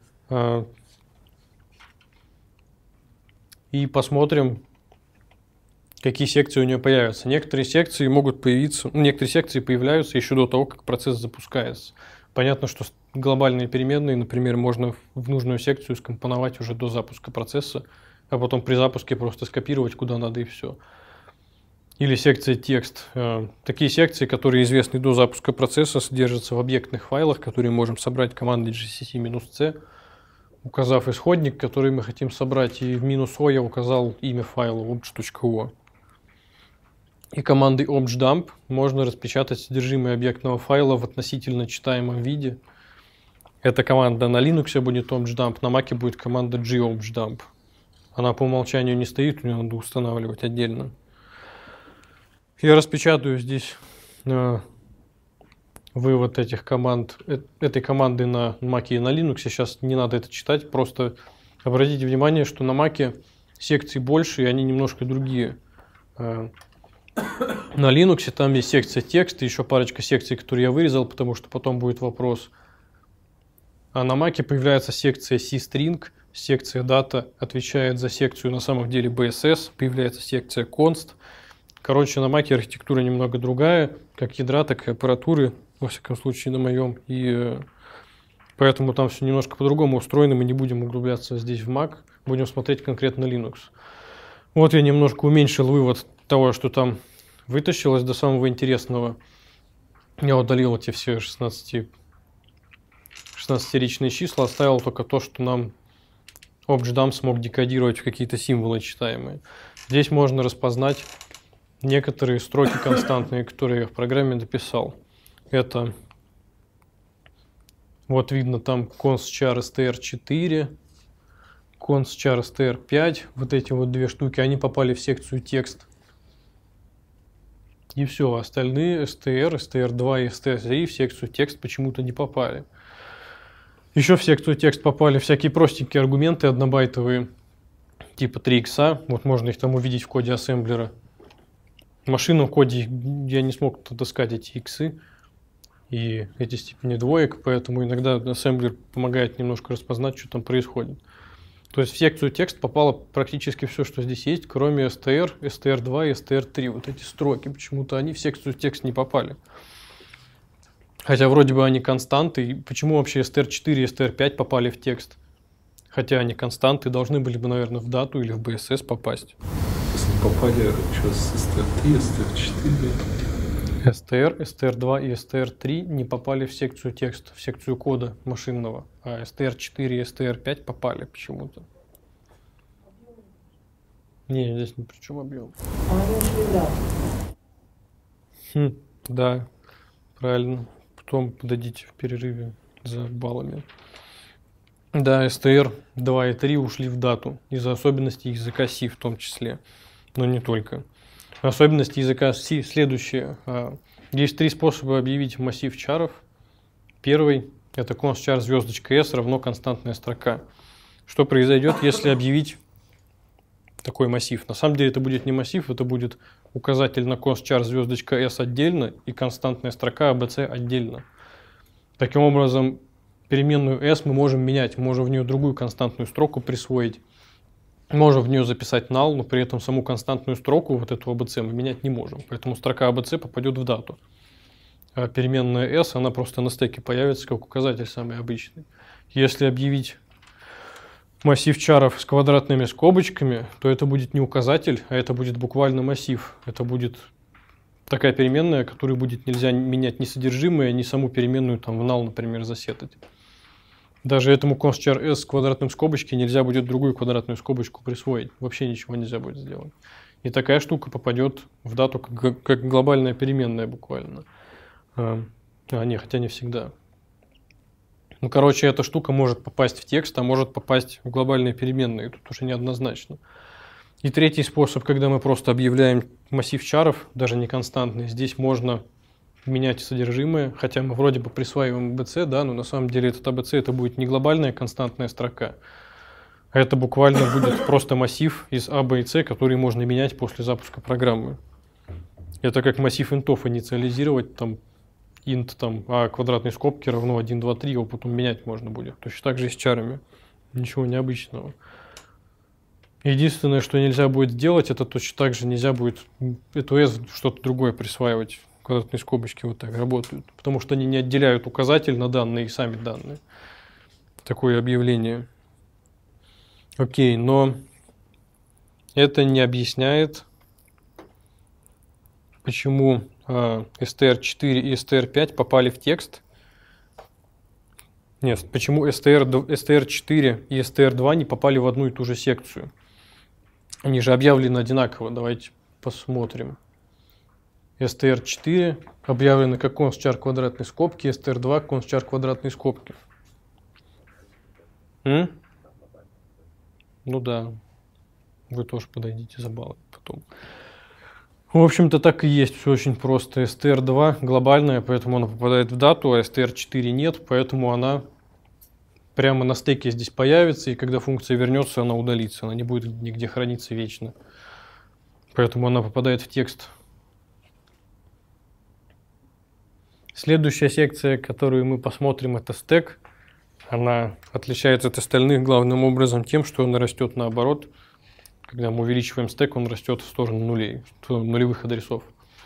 A: И посмотрим, какие секции у нее появятся. Некоторые секции могут появиться, ну, некоторые секции появляются еще до того, как процесс запускается. Понятно, что глобальные переменные, например, можно в нужную секцию скомпоновать уже до запуска процесса, а потом при запуске просто скопировать куда надо и все. Или секция текст. Такие секции, которые известны до запуска процесса, содержатся в объектных файлах, которые можем собрать командой джи си си-C, указав исходник, который мы хотим собрать, и в минус «O я указал имя файла obj.o. И командой objdump можно распечатать содержимое объектного файла в относительно читаемом виде. Эта команда на Linux будет objdump, на Mac будет команда gobjdump. Она по умолчанию не стоит, ее надо устанавливать отдельно. Я распечатаю здесь э, вывод этих команд, э, этой команды на Mac и на Linux. Сейчас не надо это читать, просто обратите внимание, что на Mac секций больше, и они немножко другие. Э, На Linux там есть секция текст и еще парочка секций, которые я вырезал, потому что потом будет вопрос. А на Mac появляется секция C-string, секция data отвечает за секцию на самом деле би эс эс, появляется секция const. Короче, на Mac архитектура немного другая, как ядра, так и аппаратуры, во всяком случае на моем. И поэтому там все немножко по-другому устроено, мы не будем углубляться здесь в Mac, будем смотреть конкретно Linux. Вот я немножко уменьшил вывод того, что там вытащилось до самого интересного. Я удалил эти все шестнадцатиричные числа, оставил только то, что нам objdump смог декодировать в какие-то символы читаемые. Здесь можно распознать некоторые строки константные, которые я в программе дописал. Это вот видно там const.char эс ти ар четыре, const.char эс ти ар пять, вот эти вот две штуки, они попали в секцию текст. И все, остальные эс ти ар, эс ти ар два и эс ти ар три в секцию текст почему-то не попали. Еще в секцию текст попали всякие простенькие аргументы однобайтовые, типа три икса, вот можно их там увидеть в коде ассемблера. В машинном коде я не смог таскать эти иксы и эти степени двоек, поэтому иногда ассемблер помогает немножко распознать, что там происходит. То есть в секцию текст попало практически все, что здесь есть, кроме эс ти ар, эс ти ар два и эс ти ар три. Вот эти строки, почему-то они в секцию текст не попали. Хотя вроде бы они константы. И почему вообще эс ти ар четыре и эс ти ар пять попали в текст? Хотя они константы, должны были бы, наверное, в дату или в би эс эс попасть.
B: Если попали что, с эс ти ар три, эс ти ар четыре...
A: эс ти ар, эс ти ар два и эс ти ар три не попали в секцию текста, в секцию кода машинного, а эс ти ар четыре и эс ти ар пять попали почему-то. Не, здесь ни при чем объем.
C: А они ушли в дату.
A: Хм, да, правильно. Потом подойдите в перерыве за баллами. Да, эс ти ар два и три ушли в дату из-за особенностей языка C в том числе, но не только. Особенности языка C следующие. Есть три способа объявить массив чаров. Первый – это const.char звездочка s равно константная строка. Что произойдет, если объявить такой массив? На самом деле это будет не массив, это будет указатель на const.char звездочка s отдельно и константная строка abc отдельно. Таким образом, переменную s мы можем менять, можем в нее другую константную строку присвоить. Можем в нее записать null, но при этом саму константную строку, вот эту abc, мы менять не можем. Поэтому строка abc попадет в дату. А переменная s, она просто на стеке появится как указатель самый обычный. Если объявить массив чаров с квадратными скобочками, то это будет не указатель, а это будет буквально массив. Это будет такая переменная, которую будет нельзя менять ни содержимое, ни саму переменную там в null, например, засетать. Даже этому const.char s с квадратным скобочки нельзя будет другую квадратную скобочку присвоить. Вообще ничего нельзя будет сделать. И такая штука попадет в дату как, как глобальная переменная буквально. А, а, не, хотя не всегда. Ну, короче, эта штука может попасть в текст, а может попасть в глобальные переменные. Тут уже неоднозначно. И третий способ, когда мы просто объявляем массив чаров, даже не константный, здесь можно менять содержимое, хотя мы вроде бы присваиваем abc, да, но на самом деле этот abc это будет не глобальная константная строка, а это буквально будет просто массив из a, b и c, который можно менять после запуска программы. Это как массив интов инициализировать, там int там а квадратной скобки равно один, два, три, его потом менять можно будет. Точно так же и с чарами. Ничего необычного. Единственное, что нельзя будет сделать, это точно так же нельзя будет эту s что-то другое присваивать. Квадратные скобочки вот так работают, потому что они не отделяют указатель на данные и сами данные. Такое объявление. Окей, но это не объясняет, почему э, эс ти ар четыре и эс ти ар пять попали в текст. Нет, почему эс ти ар, эс ти ар четыре и эс ти ар два не попали в одну и ту же секцию. Они же объявлены одинаково. Давайте посмотрим. эс ти ар четыре объявлено как const.char квадратной скобки, эс ти ар два const.char квадратной скобки. М? Ну да, вы тоже подойдите за баллы потом. В общем-то так и есть, все очень просто. эс ти ар два глобальная, поэтому она попадает в дату, а эс ти ар четыре нет, поэтому она прямо на стеке здесь появится, и когда функция вернется, она удалится, она не будет нигде храниться вечно. Поэтому она попадает в текст Следующая секция, которую мы посмотрим, это стек. Она отличается от остальных главным образом тем, что она растет наоборот. Когда мы увеличиваем стек, он растет в сторону нулей, в сторону нулевых адресов.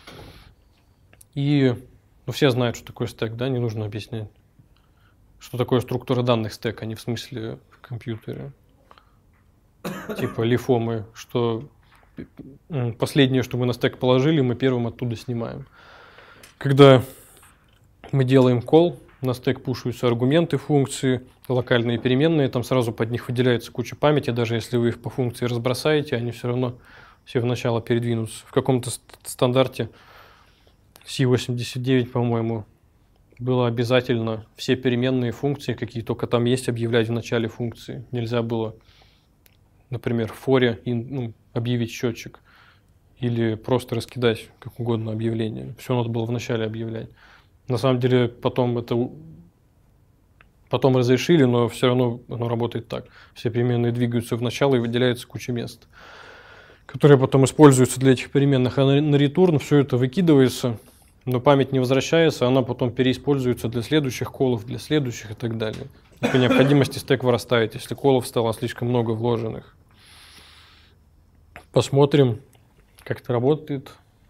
A: И ну, все знают, что такое стек, да, не нужно объяснять. Что такое структура данных стек, а не в смысле в компьютере. Типа лифомы, что последнее, что мы на стек положили, мы первым оттуда снимаем. Когда мы делаем call, на стек пушаются аргументы функции, локальные переменные, там сразу под них выделяется куча памяти, даже если вы их по функции разбросаете, они все равно все в начало передвинутся. В каком-то стандарте си восемьдесят девять, по-моему, было обязательно все переменные функции, какие только там есть, объявлять в начале функции. Нельзя было, например, в форе ну, объявить счетчик или просто раскидать как угодно объявление. Все надо было в начале объявлять. На самом деле потом это потом разрешили, но все равно оно работает так. Все переменные двигаются в начало и выделяется куча мест, которые потом используются для этих переменных. А на return все это выкидывается, но память не возвращается, она потом переиспользуется для следующих колов, для следующих и так далее. И по необходимости стек вырастает, если колов стало слишком много вложенных. Посмотрим, как это работает.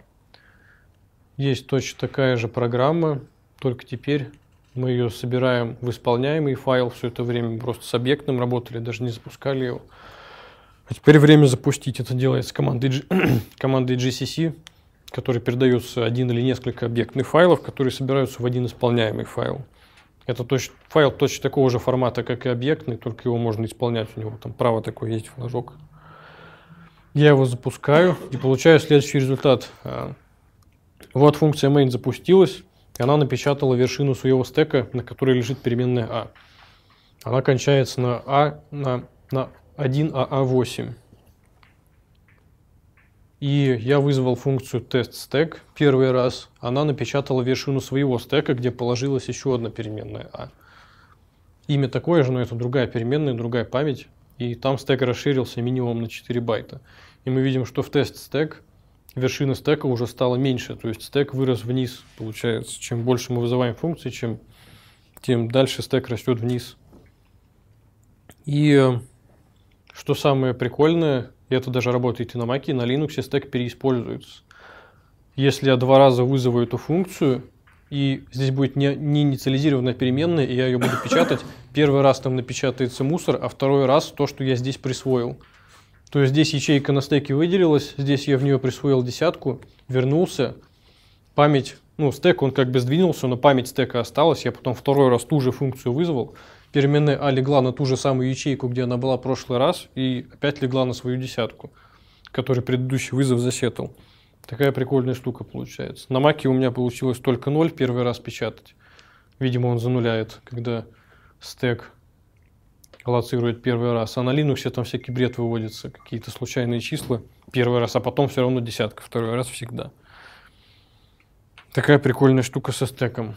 A: Есть точно такая же программа, только теперь мы ее собираем в исполняемый файл. Все это время мы просто с объектом работали, даже не запускали его. А теперь время запустить. Это делается командой, G... командой джи си си, которой передается один или несколько объектных файлов, которые собираются в один исполняемый файл. Это точ... файл точно такого же формата, как и объектный, только его можно исполнять. У него там право такое есть, флажок. Я его запускаю и получаю следующий результат. Вот функция main запустилась, и она напечатала вершину своего стека, на которой лежит переменная a. Она кончается на a на, на один а а восемь. И я вызвал функцию testStack первый раз. Она напечатала вершину своего стека, где положилась еще одна переменная a. Имя такое же, но это другая переменная, другая память. И там стек расширился минимум на четыре байта. И мы видим, что в testStack вершина стека уже стала меньше, то есть стек вырос вниз, получается. Чем больше мы вызываем функции, чем, тем дальше стек растет вниз. И что самое прикольное, это даже работает и на Mac, и на Linux, стек переиспользуется. Если я два раза вызову эту функцию, и здесь будет не, не инициализированная переменная, и я ее буду печатать, первый раз там напечатается мусор, а второй раз то, что я здесь присвоил. То есть здесь ячейка на стеке выделилась, здесь я в нее присвоил десятку, вернулся, память, ну стек он как бы сдвинулся, но память стека осталась, я потом второй раз ту же функцию вызвал, переменная a легла на ту же самую ячейку, где она была в прошлый раз, и опять легла на свою десятку, который предыдущий вызов засетал. Такая прикольная штука получается. На Маке у меня получилось только ноль первый раз печатать. Видимо, он зануляет, когда стек аллоцирует первый раз. А на Linux там всякий бред выводится, какие-то случайные числа первый раз, а потом все равно десятка, второй раз всегда. Такая прикольная штука со стеком.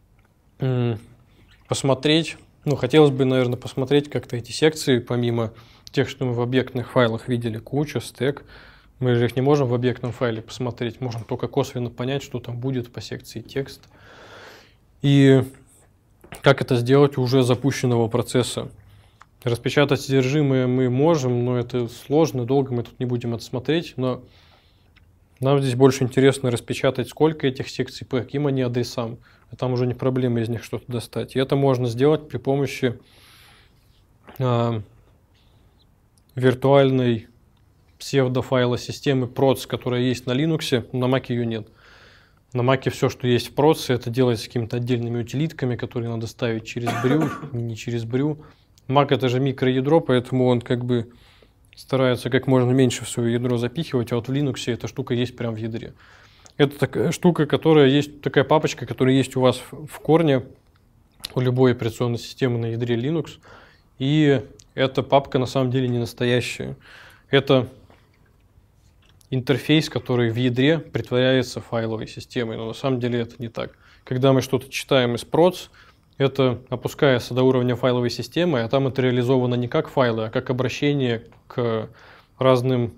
A: Посмотреть, ну хотелось бы, наверное, посмотреть как-то эти секции, помимо тех, что мы в объектных файлах видели, куча, стек. Мы же их не можем в объектном файле посмотреть, можем только косвенно понять, что там будет по секции текст. И как это сделать у уже запущенного процесса. Распечатать содержимое мы можем, но это сложно, долго мы тут не будем это смотреть. Но нам здесь больше интересно распечатать, сколько этих секций, по каким они адресам. А там уже не проблема из них что-то достать. И это можно сделать при помощи а, виртуальной псевдофайла системы проц, которая есть на Linux, на Mac ее нет. На Mac все, что есть в проц, это делается какими-то отдельными утилитками, которые надо ставить через брю, не через брю. Mac это же микроядро, поэтому он как бы старается как можно меньше в свое ядро запихивать, а вот в Linux эта штука есть прямо в ядре. Это такая штука, которая есть, такая папочка, которая есть у вас в корне, у любой операционной системы на ядре Linux. И эта папка на самом деле не настоящая. Это интерфейс, который в ядре притворяется файловой системой, но на самом деле это не так. Когда мы что-то читаем из проц, это опускается до уровня файловой системы, а там это реализовано не как файлы, а как обращение к разным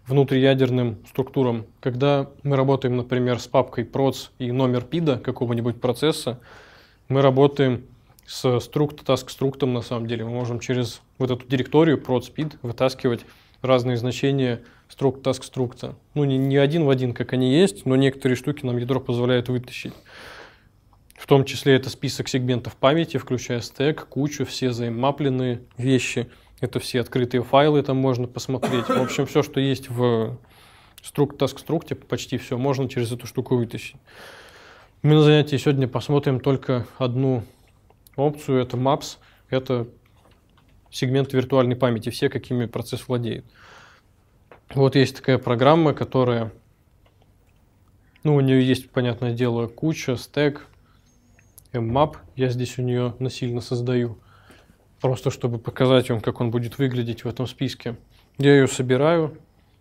A: внутриядерным структурам. Когда мы работаем, например, с папкой proc и номер пида какого-нибудь процесса, мы работаем с struct, task структом на самом деле. Мы можем через вот эту директорию proc pid вытаскивать разные значения struct, task структа. Ну, не, не один в один, как они есть, но некоторые штуки нам ядро позволяет вытащить. В том числе это список сегментов памяти, включая стэк, кучу, все взаимомапленные вещи. Это все открытые файлы, там можно посмотреть. В общем, все, что есть в struct, task структе, почти все, можно через эту штуку вытащить. Мы на занятии сегодня посмотрим только одну опцию, это maps, это сегмент виртуальной памяти, все, какими процесс владеет. Вот есть такая программа, которая, ну, у нее есть, понятное дело, куча, стэк, mmap, я здесь у нее насильно создаю, просто чтобы показать вам, как он будет выглядеть в этом списке. Я ее собираю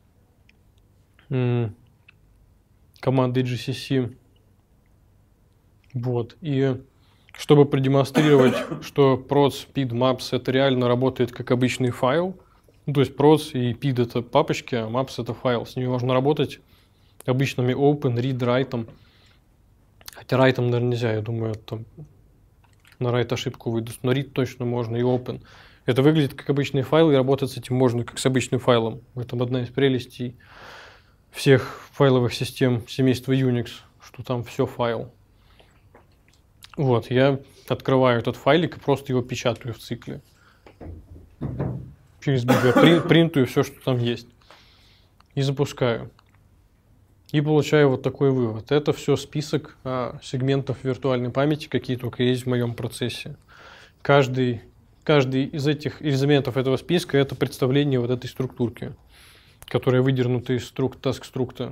A: командой джи си си. Вот. И чтобы продемонстрировать, что proc, pid, maps это реально работает как обычный файл, ну, то есть proc и pid это папочки, а maps это файл. С ними можно работать обычными open, read, write. Хотя write, наверное, нельзя, я думаю, там на write ошибку выдаст, но read точно можно и open. Это выглядит как обычный файл, и работать с этим можно как с обычным файлом. В этом одна из прелестей всех файловых систем семейства Unix, что там все файл. Вот, я открываю этот файлик и просто его печатаю в цикле. Через би джи эй принтую все, что там есть. И запускаю. И получаю вот такой вывод. Это все список а, сегментов виртуальной памяти, какие только есть в моем процессе. Каждый, каждый из этих элементов этого списка это представление вот этой структурки, которая выдернута из struct, task структа.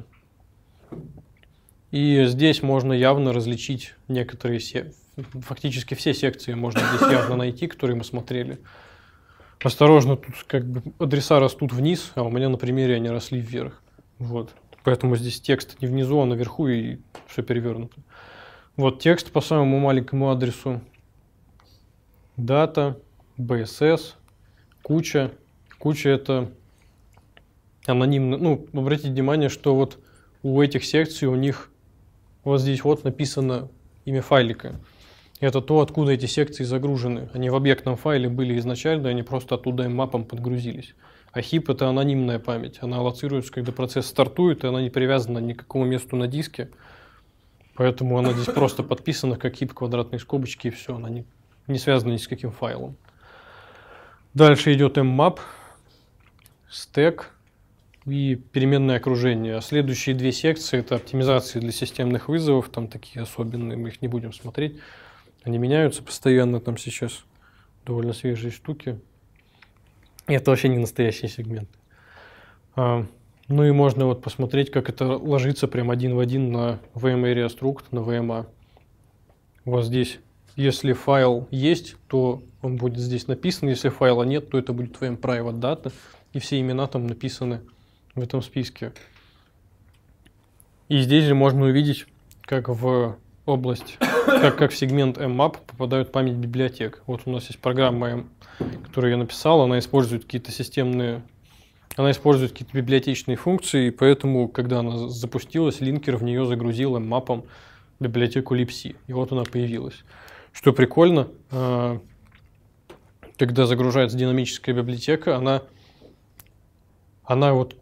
A: И здесь можно явно различить некоторые, фактически все секции можно здесь явно найти, которые мы смотрели. Осторожно, тут как бы адреса растут вниз, а у меня на примере они росли вверх. Вот. Поэтому здесь текст не внизу, а наверху, и все перевернуто. Вот текст по самому маленькому адресу. Дата, би эс эс, куча. Куча это анонимно. Ну, обратите внимание, что вот у этих секций у них вот здесь вот написано имя файлика. Это то, откуда эти секции загружены. Они в объектном файле были изначально, они просто оттуда мапом подгрузились. А хип это анонимная память. Она аллоцируется, когда процесс стартует, и она не привязана ни к какому месту на диске. Поэтому она здесь просто подписана как хип квадратные скобочки, и все. Она не, не связана ни с каким файлом. Дальше идет mmap, стэк и переменное окружение. А следующие две секции это оптимизации для системных вызовов. Там такие особенные, мы их не будем смотреть. Они меняются постоянно, там сейчас довольно свежие штуки. И это вообще не настоящий сегмент. А, ну и можно вот посмотреть, как это ложится прям один в один на ви эм area struct, на ви эм эй. Вот здесь, если файл есть, то он будет здесь написан. Если файла нет, то это будет ви эм private data. И все имена там написаны в этом списке. И здесь же можно увидеть, как в область, как, как в сегмент mmap попадают память библиотек. Вот у нас есть программа, которую я написал, она использует какие-то системные, она использует какие-то библиотечные функции, и поэтому, когда она запустилась, линкер в нее загрузил mmap библиотеку libc. И вот она появилась. Что прикольно, когда загружается динамическая библиотека, она, она вот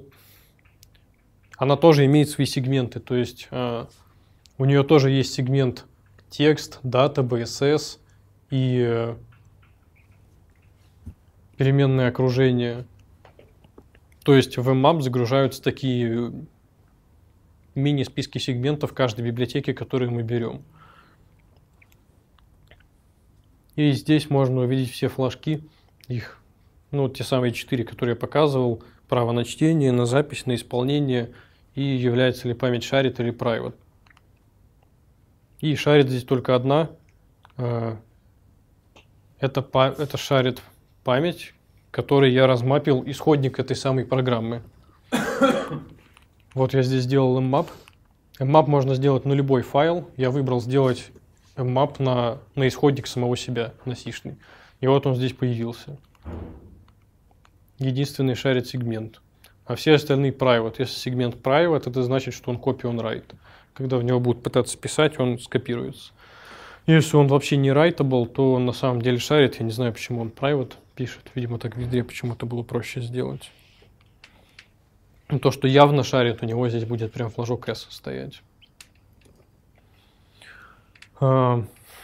A: она тоже имеет свои сегменты, то есть у нее тоже есть сегмент текст, дата, би эс эс и переменное окружение. То есть в mmap загружаются такие мини-списки сегментов каждой библиотеки, которые мы берем. И здесь можно увидеть все флажки, их, ну, те самые четыре, которые я показывал, право на чтение, на запись, на исполнение, и является ли память shared или private. И shared здесь только одна, это, это shared память, которой я размапил исходник этой самой программы. Вот я здесь сделал mmap. Mmap можно сделать на любой файл. Я выбрал сделать mmap на, на исходник самого себя, на сишный. И вот он здесь появился. Единственный shared сегмент. а все остальные private. Если сегмент private, это значит, что он copy on write. Когда в него будут пытаться писать, он скопируется. Если он вообще не writable, то он на самом деле шарит. Я не знаю, почему он private пишет. Видимо, так в ядре почему-то было проще сделать. Но то, что явно шарит, у него здесь будет прям флажок S стоять. А,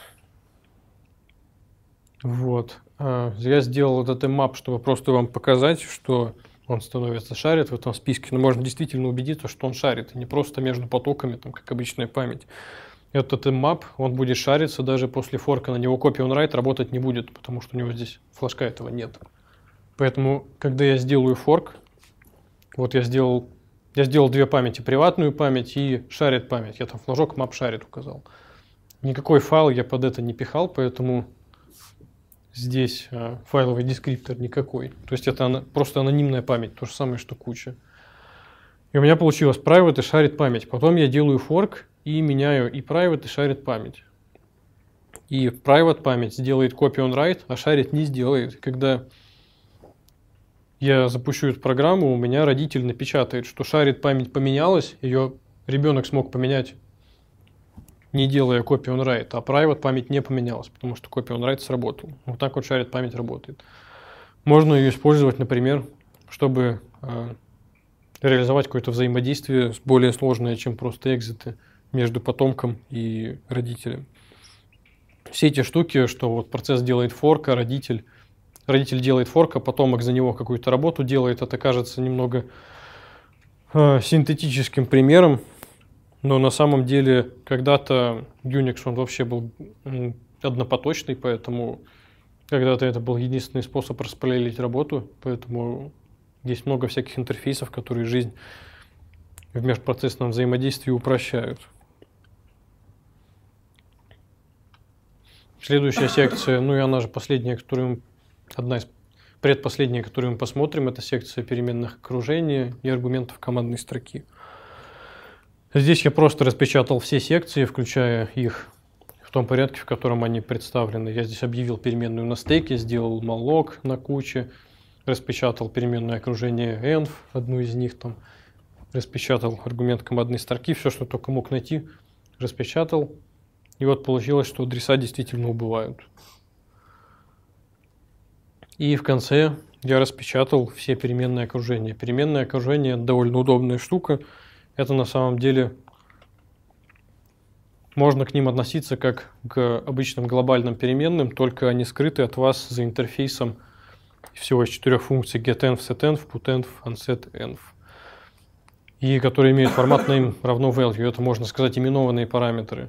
A: вот. А, я сделал этот map, чтобы просто вам показать, что он становится шарит в этом списке. Но можно действительно убедиться, что он шарит. И не просто между потоками, там, как обычная память. Этот map, он будет шариться даже после форка. На него copy on write работать не будет, потому что у него здесь флажка этого нет. Поэтому, когда я сделаю форк, вот я сделал, я сделал две памяти, приватную память и шарит память. Я там флажок map шарит указал. Никакой файл я под это не пихал, поэтому здесь а, файловый дескриптор никакой. То есть это ана- просто анонимная память, то же самое, что куча. И у меня получилось private и шарит память. Потом я делаю форк и меняю и private, и шарит память. И private память сделает copy on write, а шарит не сделает. Когда я запущу эту программу, у меня родитель напечатает, что шарит память поменялась, ее ребенок смог поменять, не делая copy on write, а private память не поменялась, потому что copy on write сработал. Вот так вот шарит память работает. Можно ее использовать, например, чтобы э, реализовать какое-то взаимодействие более сложное, чем просто экзиты между потомком и родителем. Все эти штуки, что вот процесс делает форк, а родитель, родитель делает форк, а потомок за него какую-то работу делает, это кажется немного э, синтетическим примером. Но на самом деле, когда-то Unix, он вообще был однопоточный, поэтому когда-то это был единственный способ распараллелить работу, поэтому есть много всяких интерфейсов, которые жизнь в межпроцессном взаимодействии упрощают. Следующая секция, ну и она же последняя, которую мы, одна из предпоследняя, которую мы посмотрим, это секция переменных окружения и аргументов командной строки. Здесь я просто распечатал все секции, включая их в том порядке, в котором они представлены. Я здесь объявил переменную на стеке, сделал malloc на куче, распечатал переменное окружение env, одну из них там, распечатал аргумент командной строки, все, что только мог найти, распечатал. И вот получилось, что адреса действительно убывают. И в конце я распечатал все переменные окружения. Переменное окружение довольно удобная штука. Это на самом деле можно к ним относиться как к обычным глобальным переменным, только они скрыты от вас за интерфейсом всего из четырех функций getEnv, setEnv, putEnv, unsetEnv. И которые имеют формат name равно value. Это, можно сказать, именованные параметры.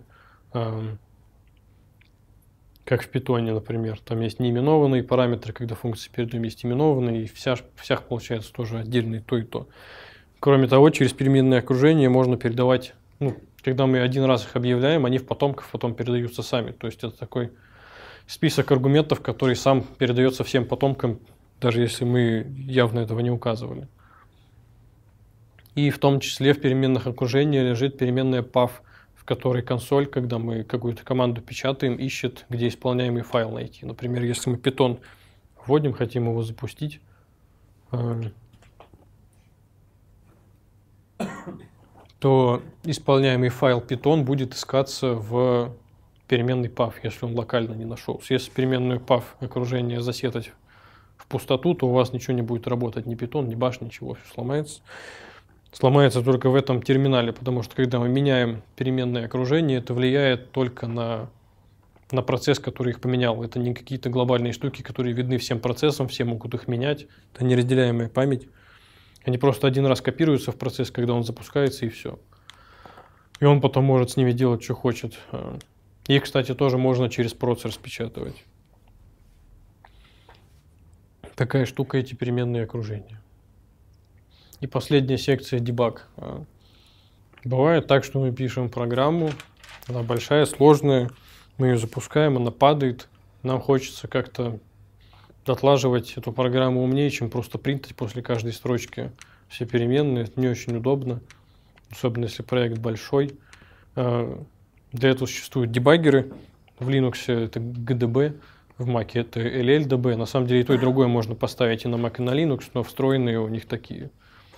A: Как в питоне, например. Там есть неименованные параметры, когда функции перед ними есть именованные, и вся, всех получается тоже отдельные то и то. Кроме того, через переменное окружение можно передавать, ну, когда мы один раз их объявляем, они в потомков потом передаются сами. То есть это такой список аргументов, который сам передается всем потомкам, даже если мы явно этого не указывали. И в том числе в переменных окружениях лежит переменная path, в которой консоль, когда мы какую-то команду печатаем, ищет, где исполняемый файл найти. Например, если мы Python вводим, хотим его запустить, то исполняемый файл Python будет искаться в переменной path, если он локально не нашелся. Если переменную path окружение засетать в пустоту, то у вас ничего не будет работать, ни Python, ни bash, ничего, все сломается. Сломается только в этом терминале, потому что когда мы меняем переменное окружение, это влияет только на, на процесс, который их поменял. Это не какие-то глобальные штуки, которые видны всем процессам, все могут их менять. Это неразделяемая память. Они просто один раз копируются в процесс, когда он запускается, и все. И он потом может с ними делать, что хочет. Их, кстати, тоже можно через проц распечатывать. Такая штука, эти переменные окружения. И последняя секция дебаг. Бывает так, что мы пишем программу, она большая, сложная, мы ее запускаем, она падает, нам хочется как-то отлаживать эту программу умнее, чем просто принтать после каждой строчки все переменные. Это не очень удобно, особенно если проект большой. Для этого существуют дебаггеры. В Linux это джи ди би, в Mac это эл эл ди би. На самом деле и то, и другое можно поставить и на Mac, и на Linux, но встроенные у них такие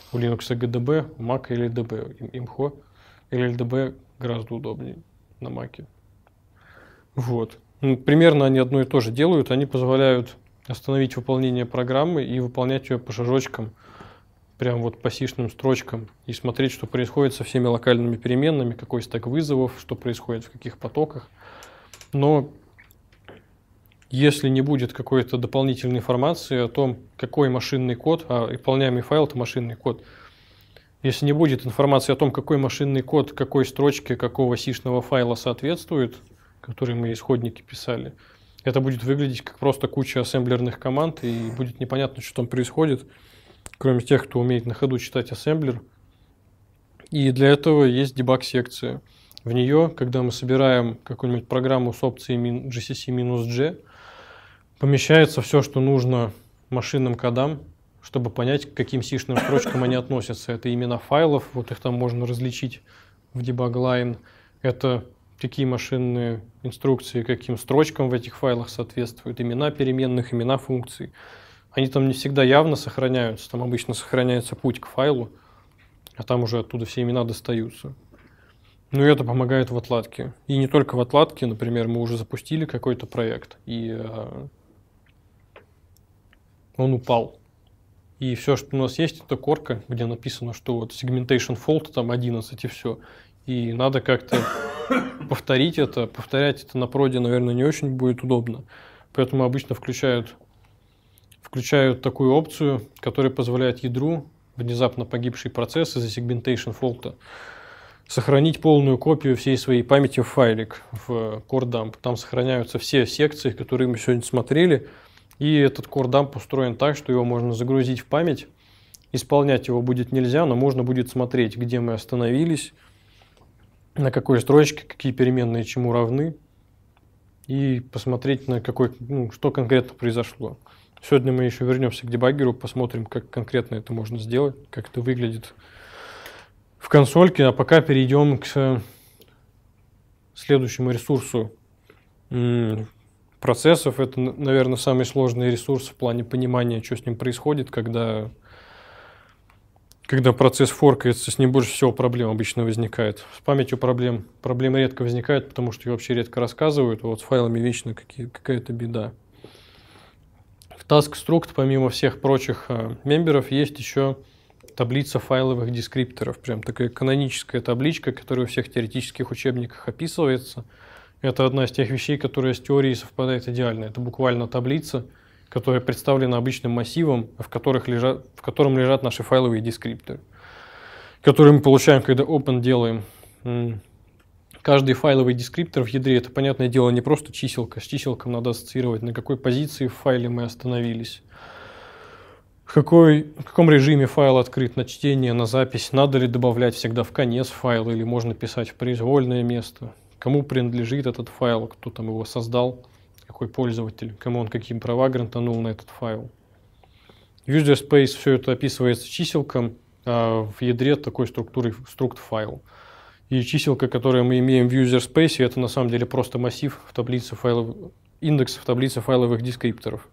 A: У Linux джи ди би, у Mac или эл ди би. Имхо или эл ди би гораздо удобнее на Mac. Вот. Ну, примерно они одно и то же делают. Они позволяют остановить выполнение программы и выполнять ее по шажочкам, прям вот по сишным строчкам, и смотреть, что происходит со всеми локальными переменными, какой стек вызовов, что происходит в каких потоках. Но если не будет какой-то дополнительной информации о том, какой машинный код, а выполняемый файл – это машинный код, если не будет информации о том, какой машинный код, какой строчке, какого сишного файла соответствует, который мы исходники писали, это будет выглядеть как просто куча ассемблерных команд, и будет непонятно, что там происходит, кроме тех, кто умеет на ходу читать ассемблер. И для этого есть дебаг-секция. В нее, когда мы собираем какую-нибудь программу с опцией джи си си-G, помещается все, что нужно машинным кодам, чтобы понять, к каким сишным строчкам они относятся. Это имена файлов, вот их там можно различить в debug line. Это такие машинные инструкции, каким строчкам в этих файлах соответствуют, имена переменных, имена функций. Они там не всегда явно сохраняются, там обычно сохраняется путь к файлу, а там уже оттуда все имена достаются. Ну и это помогает в отладке. И не только в отладке, например, мы уже запустили какой-то проект, и э, он упал. И все, что у нас есть, это корка, где написано, что вот segmentation fault там одиннадцать и все. И надо как-то повторить это. Повторять это на проде, наверное, не очень будет удобно. Поэтому обычно включают, включают такую опцию, которая позволяет ядру, внезапно погибший процесс из-за segmentation fault, сохранить полную копию всей своей памяти в файлик, в core dump. Там сохраняются все секции, которые мы сегодня смотрели. И этот core dump устроен так, что его можно загрузить в память. Исполнять его будет нельзя, но можно будет смотреть, где мы остановились, на какой строчке, какие переменные чему равны, и посмотреть, на какой, ну, что конкретно произошло. Сегодня мы еще вернемся к дебаггеру, посмотрим, как конкретно это можно сделать, как это выглядит в консольке. А пока перейдем к следующему ресурсу процессов. Это, наверное, самый сложный ресурс в плане понимания, что с ним происходит, когда, когда процесс форкается, с ним больше всего проблем обычно возникает. С памятью проблем, проблемы редко возникают, потому что ее вообще редко рассказывают, а вот с файлами вечно какие, какая-то беда. В task-struct, помимо всех прочих а, мемберов, есть еще таблица файловых дескрипторов. Прям такая каноническая табличка, которая у всех теоретических учебниках описывается. Это одна из тех вещей, которая с теорией совпадает идеально. Это буквально таблица, которая представлена обычным массивом, в, которых лежат, в котором лежат наши файловые дескрипторы, которые мы получаем, когда open делаем. Каждый файловый дескриптор в ядре — это, понятное дело, не просто чиселка. С чиселком надо ассоциировать, на какой позиции в файле мы остановились, в, какой, в каком режиме файл открыт, на чтение, на запись, надо ли добавлять всегда в конец файла или можно писать в произвольное место, кому принадлежит этот файл, кто там его создал, какой пользователь, кому он какие права грантанул на этот файл. В user space все это описывается чиселком, а в ядре такой структурой struct файл. И чиселка, которую мы имеем в user space, это на самом деле просто массив в таблице файлов, индекс в таблице файловых дескрипторов.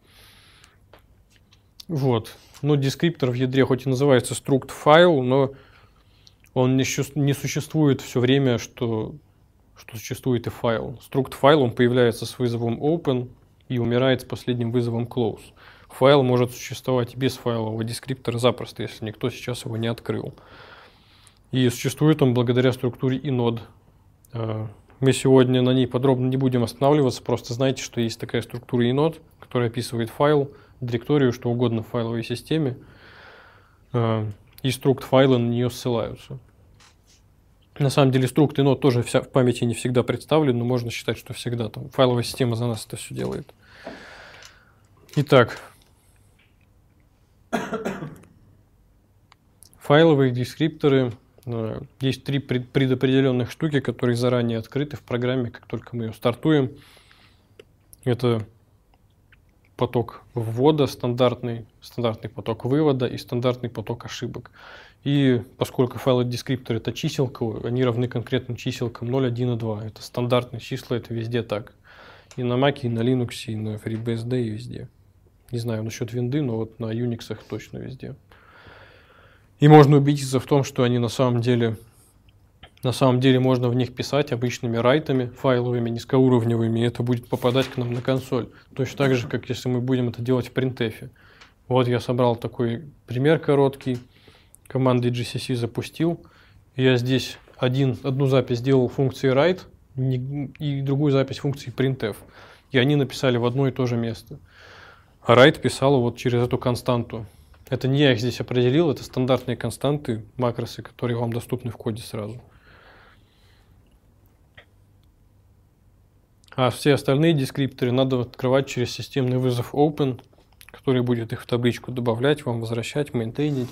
A: Вот. Но дескриптор в ядре хоть и называется struct файл, но он не, не существует все время, что, что существует и файл. Struct файл, он появляется с вызовом open и умирает с последним вызовом close. Файл может существовать без файлового дескриптора запросто, если никто сейчас его не открыл. И существует он благодаря структуре inode. Мы сегодня на ней подробно не будем останавливаться, просто знайте, что есть такая структура inode, которая описывает файл, директорию, что угодно в файловой системе, и struct файлы на нее ссылаются. На самом деле struct inode тоже вся в памяти не всегда представлен, но можно считать, что всегда там файловая система за нас это все делает. Итак, файловые дескрипторы. Есть три предопределенных штуки, которые заранее открыты в программе, как только мы ее стартуем. Это поток ввода стандартный, стандартный поток вывода и стандартный поток ошибок. И поскольку файловый дескриптор — это чиселка, они равны конкретным чиселкам ноль, один и два. Это стандартные числа, это везде так. И на Mac, и на Linux, и на FreeBSD, и везде. Не знаю насчет винды, но вот на Unix точно везде. И можно убедиться в том, что они на самом деле, на самом деле можно в них писать обычными райтами, файловыми, низкоуровневыми, и это будет попадать к нам на консоль. Точно так же, как если мы будем это делать в printf. Вот я собрал такой пример короткий, командой джи си си запустил. Я здесь один, одну запись сделал функции write и другую запись функции printf. И они написали в одно и то же место. А write писала вот через эту константу. Это не я их здесь определил, это стандартные константы, макросы, которые вам доступны в коде сразу. А все остальные дескрипторы надо открывать через системный вызов open, который будет их в табличку добавлять, вам возвращать, мейнтейнить.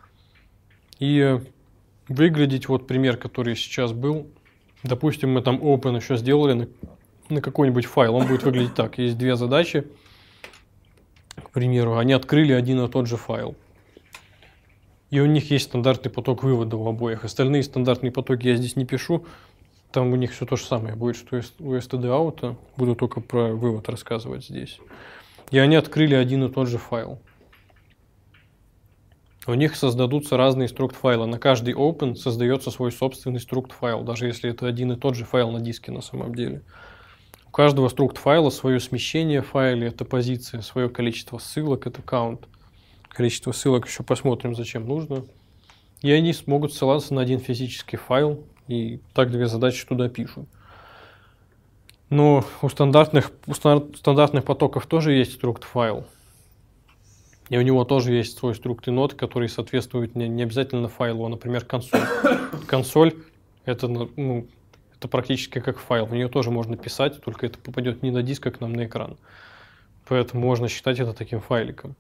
A: И выглядеть, вот пример, который сейчас был. Допустим, мы там open еще сделали на, на какой-нибудь файл. Он будет выглядеть так. Есть две задачи. К примеру, они открыли один и тот же файл. И у них есть стандартный поток вывода у обоих. Остальные стандартные потоки я здесь не пишу. Там у них все то же самое будет, что у эс ти ди out. Буду только про вывод рассказывать здесь. И они открыли один и тот же файл. У них создадутся разные структ файлы. На каждый open создается свой собственный структ файл, даже если это один и тот же файл на диске на самом деле. У каждого структ файла свое смещение в файле, это позиция, свое количество ссылок, это count. Количество ссылок еще посмотрим, зачем нужно. И они смогут ссылаться на один физический файл, и так две задачи туда пишут. Но у стандартных, у стандартных потоков тоже есть структ файл. И у него тоже есть свой структ инод, который соответствует не, не обязательно файлу, а, например, консоль. Консоль это, ну, это практически как файл. В нее тоже можно писать, только это попадет не на диск, как нам на экран. Поэтому можно считать это таким файликом.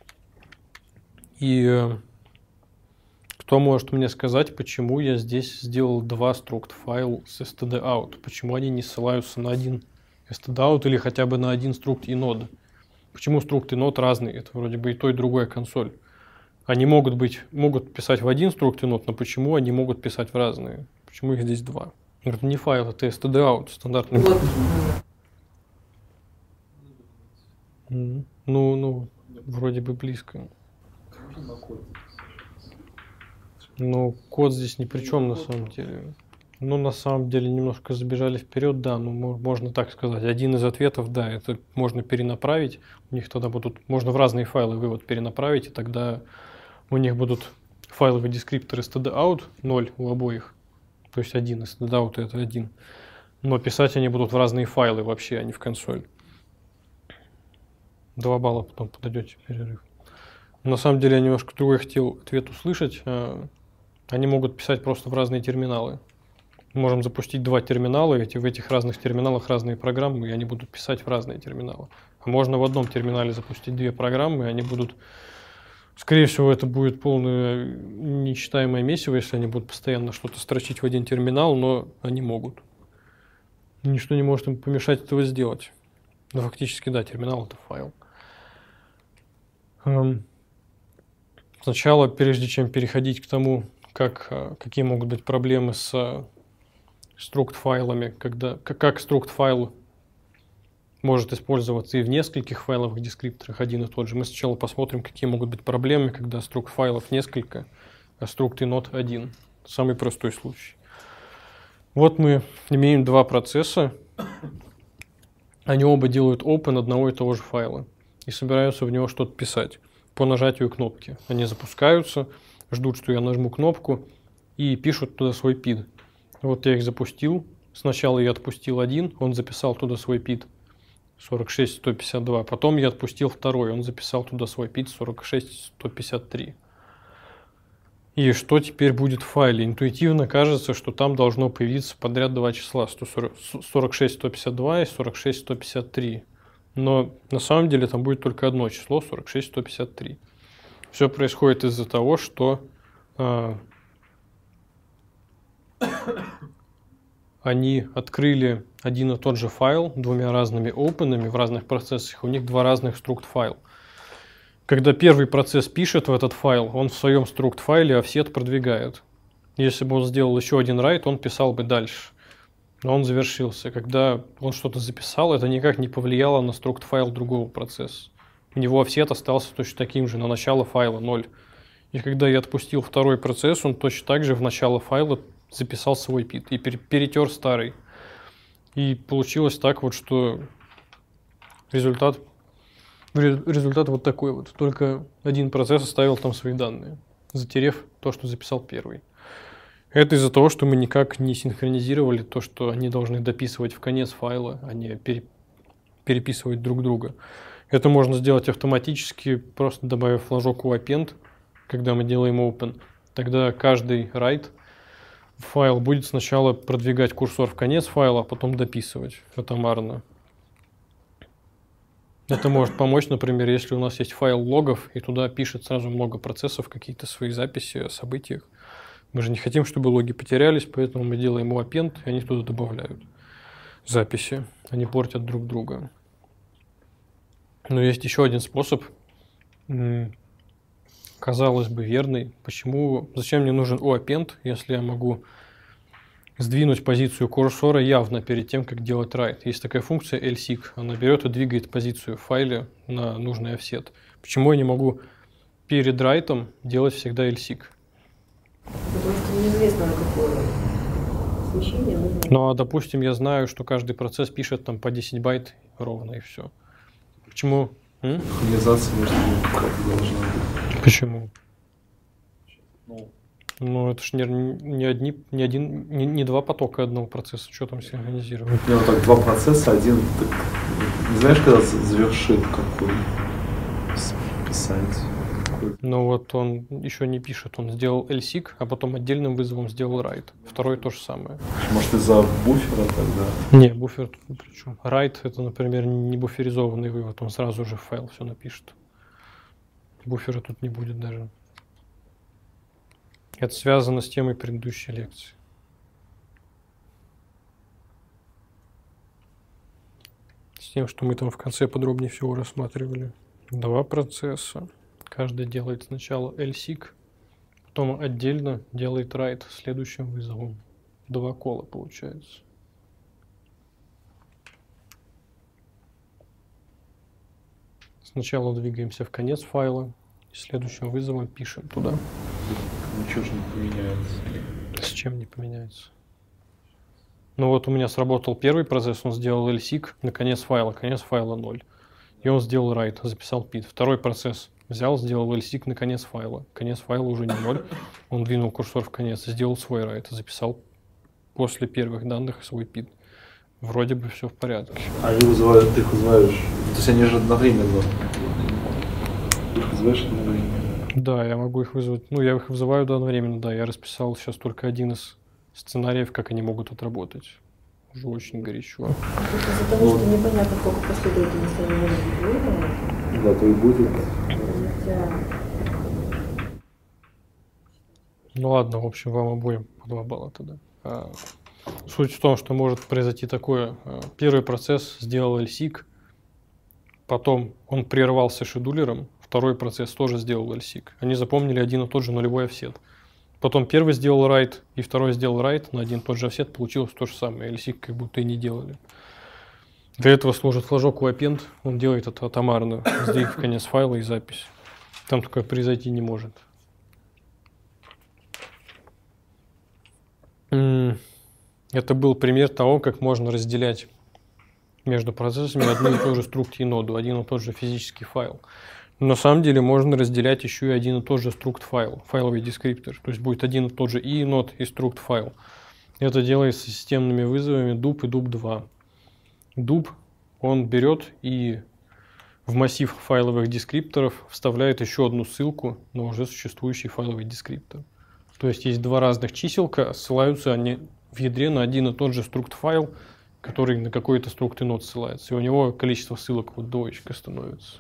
A: И э, кто может мне сказать, почему я здесь сделал два структ файл с эс ти ди out? Почему они не ссылаются на один эс ти ди out или хотя бы на один структ inode? Почему структ inode разные? Это вроде бы и то, и другое консоль. Они могут быть, могут писать в один структ inode, но почему они могут писать в разные? Почему их здесь два? Это не файл, это эс ти ди out, стандартный.
C: Вот.
A: Mm. Ну, ну, вроде бы близко. Ну, код здесь ни при чем на самом деле. Ну, на самом деле, немножко забежали вперед, да, ну, можно так сказать. Один из ответов, да, это можно перенаправить. У них тогда будут, можно в разные файлы вывод перенаправить, и тогда у них будут файловый дескриптор эс ти ди out ноль у обоих. То есть один, эс ти ди out это один. Но писать они будут в разные файлы вообще, а не в консоль. Два балла потом подойдете перерыв. На самом деле, я немножко другой хотел ответ услышать. Они могут писать просто в разные терминалы. Можем запустить два терминала, эти, в этих разных терминалах разные программы, и они будут писать в разные терминалы. А можно в одном терминале запустить две программы, и они будут... Скорее всего, это будет полное нечитаемое месиво, если они будут постоянно что-то строчить в один терминал, но они могут. Ничто не может им помешать этого сделать. Но фактически, да, терминал — это файл. Сначала, прежде чем переходить к тому, как, какие могут быть проблемы с структ-файлами, когда, как структ-файл может использоваться и в нескольких файловых дескрипторах один и тот же. Мы сначала посмотрим, какие могут быть проблемы, когда структ-файлов несколько, а структ-инод один. Самый простой случай. Вот мы имеем два процесса. Они оба делают open одного и того же файла и собираются в него что-то писать по нажатию кнопки. Они запускаются, ждут, что я нажму кнопку, и пишут туда свой пид. Вот я их запустил. Сначала я отпустил один, он записал туда свой пид сорок шесть сто пятьдесят два. Потом я отпустил второй, он записал туда свой пид сорок шесть сто пятьдесят три. И что теперь будет в файле? Интуитивно кажется, что там должно появиться подряд два числа, сорок шесть сто пятьдесят два и сорок шесть сто пятьдесят три. Но на самом деле там будет только одно число, сорок шесть сто пятьдесят три. Все происходит из-за того, что э, они открыли один и тот же файл двумя разными опенами в разных процессах. У них два разных структ-файла. Когда первый процесс пишет в этот файл, он в своем структ-файле офсет продвигает. Если бы он сделал еще один write, он писал бы дальше. Но он завершился. Когда он что-то записал, это никак не повлияло на структ-файл другого процесса. У него офсет остался точно таким же, на начало файла ноль. И когда я отпустил второй процесс, он точно так же в начало файла записал свой пит и перетер старый. И получилось так вот, что результат, результат вот такой вот. Только один процесс оставил там свои данные, затерев то, что записал первый. Это из-за того, что мы никак не синхронизировали то, что они должны дописывать в конец файла, а не пере, переписывать друг друга. Это можно сделать автоматически, просто добавив флажок у append, когда мы делаем open. Тогда каждый write в файл будет сначала продвигать курсор в конец файла, а потом дописывать атомарно. Это может помочь, например, если у нас есть файл логов, и туда пишет сразу много процессов, какие-то свои записи о событиях. Мы же не хотим, чтобы логи потерялись, поэтому мы делаем у append, и они туда добавляют записи. Они портят друг друга. Но есть еще один способ, казалось бы, верный. Почему, зачем мне нужен у append, если я могу сдвинуть позицию курсора явно перед тем, как делать write? Есть такая функция lseek, она берет и двигает позицию в файле на нужный офсет. Почему я не могу перед write делать всегда lseek?
C: Потому что неизвестно, на какое смещение нужно.
A: Ну, а допустим, я знаю, что каждый процесс пишет там по десять байт ровно, и все. Почему? М?
B: Синхронизация между ними как должна быть.
A: Почему?
B: Ну,
A: Ну, это ж не, не, одни, не, один, не, не два потока одного процесса. Что там синхронизировать?
B: не, ну так, два процесса, один, так, не знаешь, когда завершит какой писать? Какой?
A: Ну вот он еще не пишет. Он сделал lseek, а потом отдельным вызовом сделал write. Второй то же самое.
B: Может, из-за буфера тогда?
A: Не, буфер тут ни при чем. Write это, например, не буферизованный вывод. Он сразу же в файл все напишет. Буфера тут не будет даже. Это связано с темой предыдущей лекции. С тем, что мы там в конце подробнее всего рассматривали. Два процесса. Каждый делает сначала lseek, потом отдельно делает write следующим вызовом. Два кола получается. Сначала двигаемся в конец файла, и следующим вызовом пишем туда.
B: Ничего же не поменяется.
A: С чем не поменяется? Ну вот у меня сработал первый процесс, он сделал lseek на конец файла, конец файла ноль. И он сделал write, записал пит. Второй процесс взял, сделал lseek на конец файла. Конец файла уже не ноль. Он двинул курсор в конец, сделал свой write, записал после первых данных свой пит. Вроде бы все в порядке.
B: Они вызывают, ты их вызываешь, то есть они же одновременно. Ты их вызываешь одновременно.
A: Да, я могу их вызвать. Ну, я их вызываю одновременно, да. Я расписал сейчас только один из сценариев, как они могут отработать. Уже очень горячо.
C: Из-за того, что непонятно, сколько последовательностей они могут быть вызваны.
B: Да, то и будет.
A: Ну ладно, в общем, вам обоим по два балла тогда. А, суть в том, что может произойти такое. Первый процесс сделал lseek, потом он прервался шедулером, второй процесс тоже сделал lseek. Они запомнили один и тот же нулевой офсет. Потом первый сделал write, и второй сделал write на один и тот же офсет, получилось то же самое. lseek как будто и не делали. Для этого служит флажок у append, он делает это атомарно, сдвиг в конец файла и запись. Там такое произойти не может. Это был пример того, как можно разделять между процессами одну и ту же struct и ноду, один и тот же физический файл. Но на самом деле можно разделять еще и один и тот же struct файл, файловый дескриптор. То есть будет один и тот же и нод и struct файл. Это делается системными вызовами dup и dup два. Dup, он берет и в массив файловых дескрипторов вставляет еще одну ссылку на уже существующий файловый дескриптор. То есть есть два разных чиселка, ссылаются они в ядре на один и тот же struct файл, который на какой-то struct и нод ссылается. И у него количество ссылок вот двоечка становится.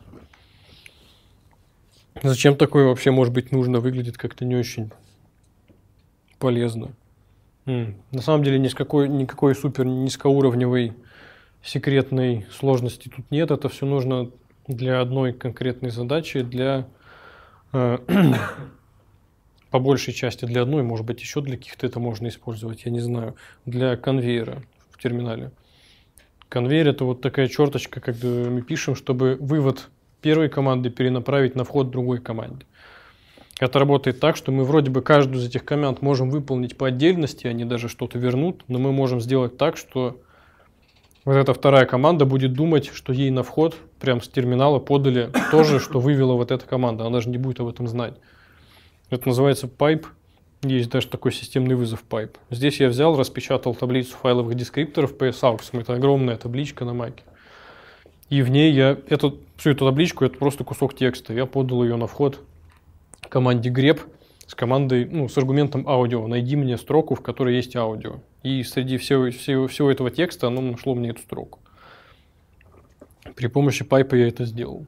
A: Зачем такое вообще может быть нужно? Выглядит как-то не очень полезно. М. На самом деле никакой, никакой супер низкоуровневой секретной сложности тут нет. Это все нужно для одной конкретной задачи, для э, по большей части для одной, может быть, еще для каких-то это можно использовать, я не знаю, для конвейера в терминале. Конвейер — это вот такая черточка, когда мы пишем, чтобы вывод первой команды перенаправить на вход другой команде. Это работает так, что мы вроде бы каждую из этих команд можем выполнить по отдельности, они даже что-то вернут, но мы можем сделать так, что вот эта вторая команда будет думать, что ей на вход прям с терминала подали то же, что вывела вот эта команда. Она даже не будет об этом знать. Это называется pipe. Есть даже такой системный вызов pipe. Здесь я взял, распечатал таблицу файловых дескрипторов пи эс aux. Это огромная табличка на маке. И в ней я эту, всю эту табличку, это просто кусок текста. Я подал ее на вход команде grep с командой, ну, с аргументом аудио. Найди мне строку, в которой есть аудио. И среди всего, всего, всего этого текста оно нашло мне эту строку. При помощи пайпа я это сделал.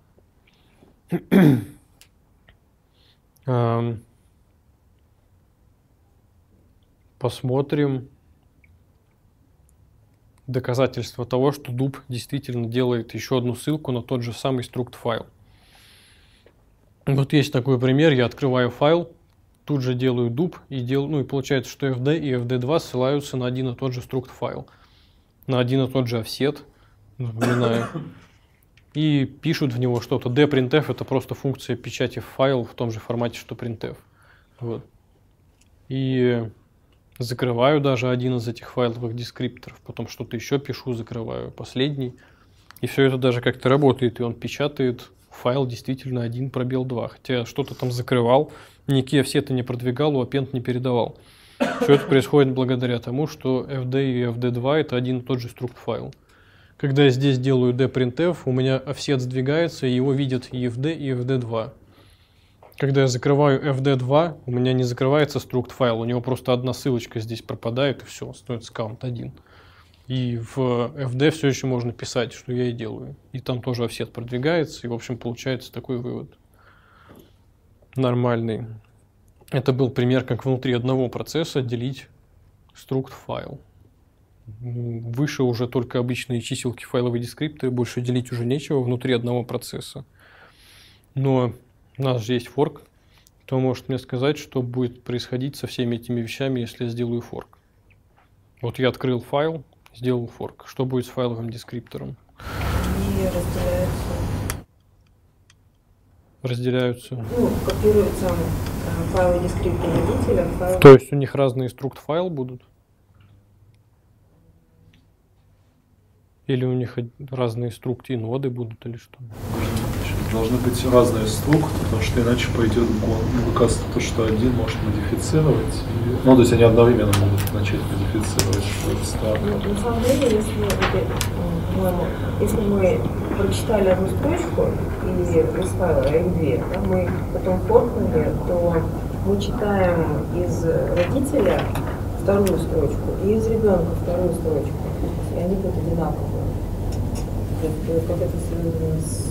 A: Посмотрим доказательство того, что дуп действительно делает еще одну ссылку на тот же самый struct файл. Вот есть такой пример. Я открываю файл, тут же делаю дуп, и, дел... ну, и получается, что эф ди и эф ди два ссылаются на один и тот же struct файл, на один и тот же офсет, напоминаю, и пишут в него что-то. dprintf — это просто функция печати в файл в том же формате, что printf. Вот. И закрываю даже один из этих файловых дескрипторов, потом что-то еще пишу, закрываю последний. И все это даже как-то работает, и он печатает файл действительно один пробел два. Хотя что-то там закрывал, никакие офсеты не продвигал, у append не передавал. Все это происходит благодаря тому, что эф ди и эф ди два это один и тот же struct файл. Когда я здесь делаю dprintf, у меня офсет сдвигается, и его видят и эф ди, и эф ди два. Когда я закрываю эф ди два, у меня не закрывается struct файл, у него просто одна ссылочка здесь пропадает, и все, остается count один. И в эф ди все еще можно писать, что я и делаю. И там тоже офсет продвигается, и, в общем, получается такой вывод. Нормальный. Это был пример, как внутри одного процесса делить struct файл. Выше уже только обычные чиселки, файловые дескрипторы, больше делить уже нечего внутри одного процесса. Но у нас же есть форк. Кто может мне сказать, что будет происходить со всеми этими вещами, если я сделаю форк? Вот я открыл файл, сделал форк. Что будет с файловым дескриптором?
C: Они разделяются.
A: Разделяются.
C: Ну, копируются э, файлы дескриптора родителя. Файлы...
A: То есть у них разные struct файл будут? Или у них разные struct и ноды будут, или что?
B: Должны быть разные структы, потому что иначе пойдет выказ то, что один может модифицировать. И... Ну, то есть они одновременно могут начать модифицировать, что это странно.
C: Ну, на самом деле, если, если мы прочитали одну строчку и из файла, а их две, да, мы потом форкнули, то мы читаем из родителя вторую строчку и из ребенка вторую строчку. И они будут одинаковые. Как это связано с...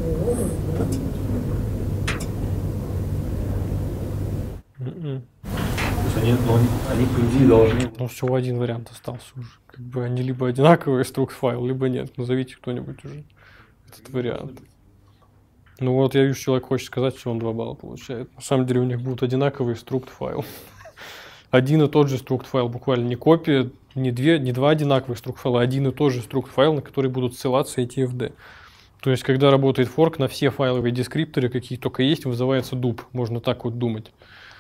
A: Mm-mm.
B: То есть они, ну, они, по идее, должны...
A: Ну, всего один вариант остался уже. Как бы они либо одинаковые struct файл, либо нет. Назовите кто-нибудь уже этот вариант. Ну вот я вижу, человек хочет сказать, что он два балла получает. На самом деле у них будут одинаковые struct файл. Один и тот же struct файл, буквально не копия, не, две, не два одинаковых struct файла, а один и тот же struct файл, на который будут ссылаться эти эф ди. То есть, когда работает форк, на все файловые дескрипторы, какие только есть, вызывается дуп. Можно так вот думать.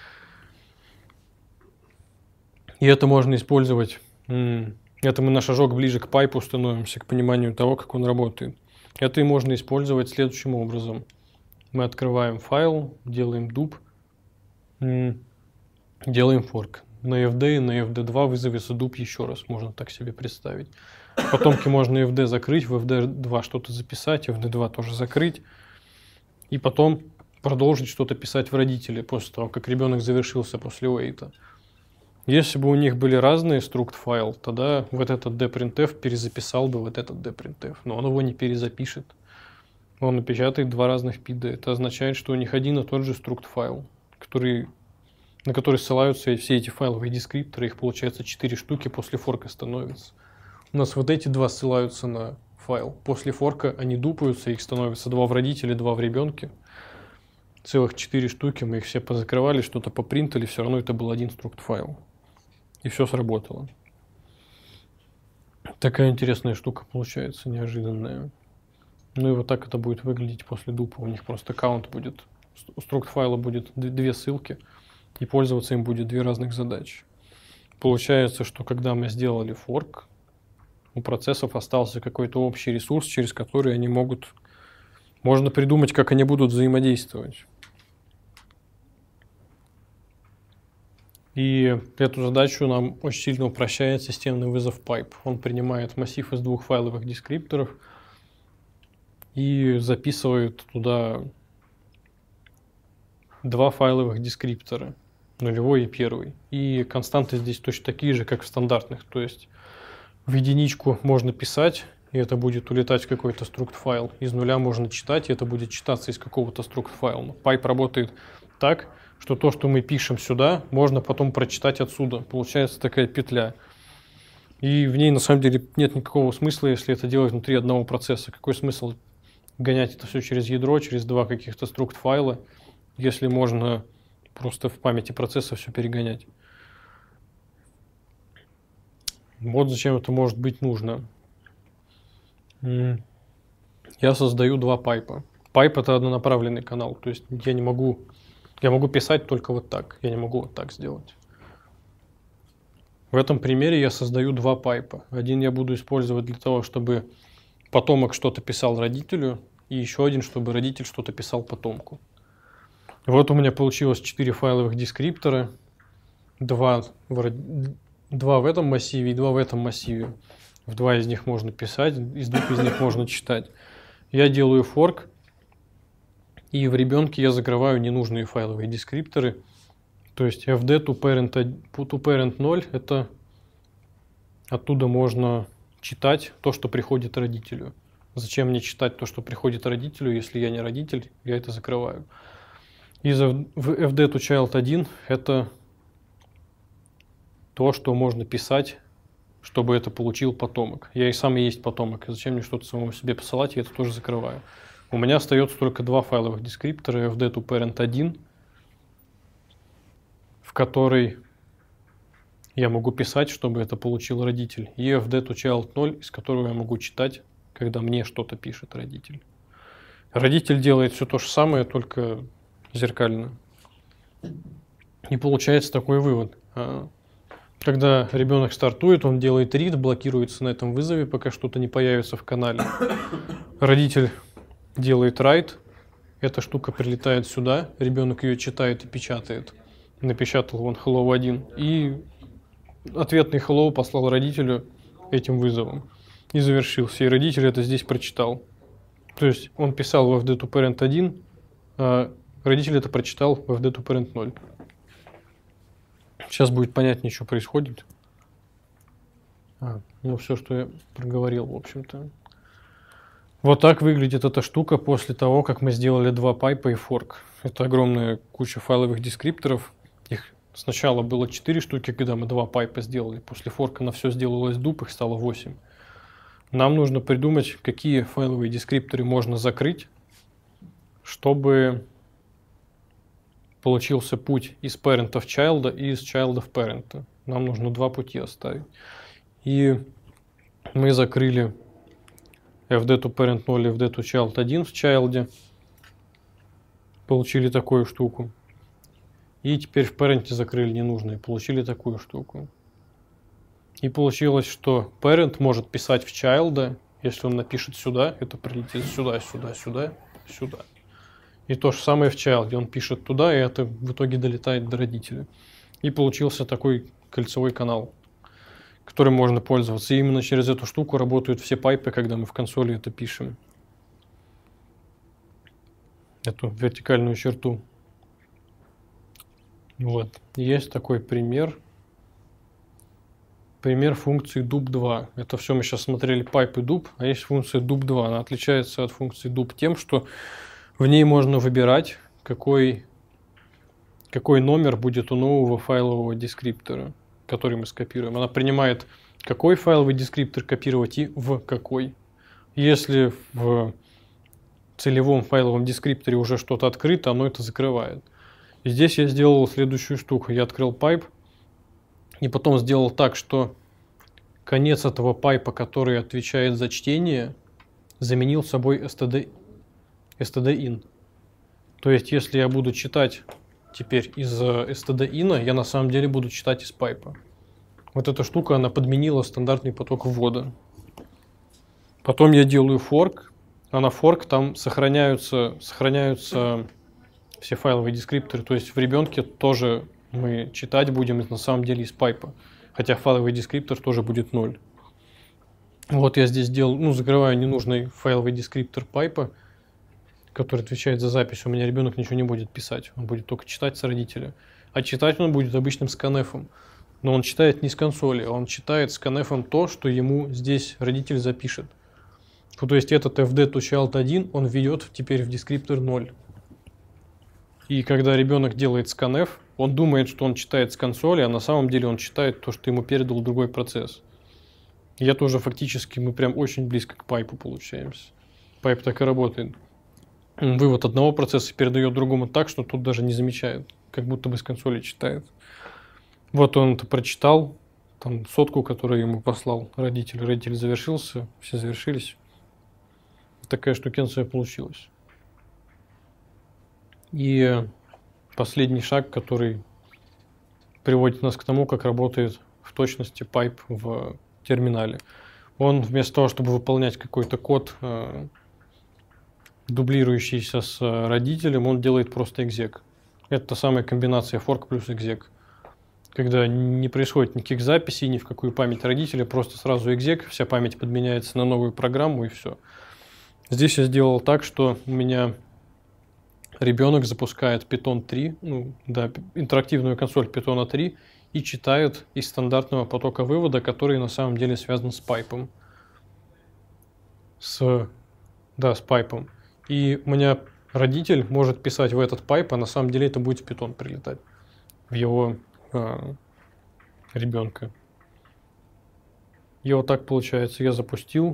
A: И это можно использовать. Это мы на шажок ближе к пайпу становимся, к пониманию того, как он работает. Это и можно использовать следующим образом. Мы открываем файл, делаем дуп, делаем форк. На эф ди и на эф ди два вызовется дуп еще раз. Можно так себе представить. Потомки можно эф ди закрыть, в эф ди два что-то записать, эф ди два тоже закрыть. И потом продолжить что-то писать в родителе после того, как ребенок завершился после wait. Если бы у них были разные struct файл, тогда вот этот dprintf перезаписал бы вот этот dprintf. Но он его не перезапишет. Он напечатает два разных пида. Это означает, что у них один и тот же struct файл, который, на который ссылаются все эти файловые дескрипторы. Их получается четыре штуки, после форка становится. У нас вот эти два ссылаются на файл. После форка они дупаются, их становится два в родителе, два в ребенке. Целых четыре штуки, мы их все позакрывали, что-то попринтали, все равно это был один struct файл. И все сработало. Такая интересная штука получается, неожиданная. Ну и вот так это будет выглядеть после дупа. У них просто аккаунт будет у структ файла будет две ссылки, и пользоваться им будет две разных задачи. Получается, что когда мы сделали форк, у процессов остался какой-то общий ресурс, через который они могут... Можно придумать, как они будут взаимодействовать. И эту задачу нам очень сильно упрощает системный вызов pipe. Он принимает массив из двух файловых дескрипторов и записывает туда два файловых дескриптора, нулевой и первый. И константы здесь точно такие же, как в стандартных. То есть в единичку можно писать, и это будет улетать в какой-то структ файл. Из нуля можно читать, и это будет читаться из какого-то структ файла. Но pipe работает так, что то, что мы пишем сюда, можно потом прочитать отсюда. Получается такая петля. И в ней на самом деле нет никакого смысла, если это делать внутри одного процесса. Какой смысл гонять это все через ядро, через два каких-то структ файла, если можно просто в памяти процесса все перегонять. Вот зачем это может быть нужно. Я создаю два пайпа. Пайп — это однонаправленный канал, то есть я не могу, я могу писать только вот так, я не могу вот так сделать. В этом примере я создаю два пайпа. Один я буду использовать для того, чтобы потомок что-то писал родителю, и еще один, чтобы родитель что-то писал потомку. Вот у меня получилось четыре файловых дескриптора, два в, два в этом массиве и два в этом массиве. В два из них можно писать, из двух из них можно читать. Я делаю форк, и в ребенке я закрываю ненужные файловые дескрипторы. То есть fd to parent, to parent ноль, это оттуда можно читать то, что приходит родителю. Зачем мне читать то, что приходит родителю, если я не родитель, я это закрываю. Из fd to child один это то, что можно писать, чтобы это получил потомок. Я и сам и есть потомок. И зачем мне что-то самому себе посылать, я это тоже закрываю. У меня остается только два файловых дескриптора, fd to parent один, в который я могу писать, чтобы это получил родитель, и fd to child ноль, из которого я могу читать, когда мне что-то пишет родитель. Родитель делает все то же самое, только зеркально. И получается такой вывод. Когда ребенок стартует, он делает read, блокируется на этом вызове, пока что-то не появится в канале. Родитель делает write, эта штука прилетает сюда, ребенок ее читает и печатает. Напечатал он hello один, и ответный hello послал родителю этим вызовом. И завершился. И родитель это здесь прочитал. То есть он писал в fd to parent один, а родитель это прочитал в fd to parent ноль. Сейчас будет понятнее, что происходит. А, ну, все, что я проговорил, в общем-то. Вот так выглядит эта штука после того, как мы сделали два пайпа и форк. Это огромная куча файловых дескрипторов. Их сначала было четыре штуки, когда мы два пайпа сделали. После форка на все сделалось дуп, их стало восемь. Нам нужно придумать, какие файловые дескрипторы можно закрыть, чтобы получился путь из parent в child и из child в parent. Нам нужно два пути оставить. И мы закрыли fd to parent ноль и fd to child один в child. Получили такую штуку. И теперь в parent закрыли ненужные. Получили такую штуку. И получилось, что parent может писать в child. Если он напишет сюда, это прилетит сюда, сюда, сюда, сюда. И то же самое в child, где он пишет туда, и это в итоге долетает до родителя. И получился такой кольцевой канал, которым можно пользоваться. И именно через эту штуку работают все пайпы, когда мы в консоли это пишем. Эту вертикальную черту. Вот. Есть такой пример. Пример функции дуп два. Это все мы сейчас смотрели пайп и дуп, а есть функция дуп два. Она отличается от функции дуп тем, что в ней можно выбирать, какой, какой номер будет у нового файлового дескриптора, который мы скопируем. Она принимает, какой файловый дескриптор копировать и в какой. Если в целевом файловом дескрипторе уже что-то открыто, оно это закрывает. И здесь я сделал следующую штуку. Я открыл пайп и потом сделал так, что конец этого пайпа, который отвечает за чтение, заменил собой std, stdin. То есть, если я буду читать теперь из std.in, я на самом деле буду читать из пайпа. Вот эта штука, она подменила стандартный поток ввода. Потом я делаю форк, а на форк там сохраняются, сохраняются все файловые дескрипторы. То есть в ребенке тоже мы читать будем на самом деле из пайпа. Хотя файловый дескриптор тоже будет ноль. Вот я здесь делал, ну, закрываю ненужный файловый дескриптор пайпа, который отвечает за запись. У меня ребенок ничего не будет писать, он будет только читать с родителя. А читать он будет обычным сканефом. Но он читает не с консоли, а он читает сканефом то, что ему здесь родитель запишет. То есть этот эф ди точка чайлд один он введет теперь в дескриптор ноль. И когда ребенок делает сканеф, он думает, что он читает с консоли, а на самом деле он читает то, что ему передал другой процесс. И это уже фактически мы прям очень близко к пайпу получаемся. Пайп так и работает. Вывод одного процесса передает другому так, что тут даже не замечает, как будто бы с консоли читает. Вот он это прочитал, там сотку, которую ему послал родитель. Родитель завершился, все завершились. Такая штукенция получилась. И последний шаг, который приводит нас к тому, как работает в точности пайп в терминале. Он вместо того, чтобы выполнять какой-то код, э, дублирующийся с родителем, он делает просто exec. Это та самая комбинация fork плюс exec. Когда не происходит никаких записей ни в какую память родителя, просто сразу exec, вся память подменяется на новую программу и все. Здесь я сделал так, что у меня ребенок запускает питон три, ну, да, интерактивную консоль питона три и читает из стандартного потока вывода, который на самом деле связан с пайпом. С, да, с пайпом. И у меня родитель может писать в этот пайп, а на самом деле это будет в питон прилетать. В его а, ребенка. И вот так получается. Я запустил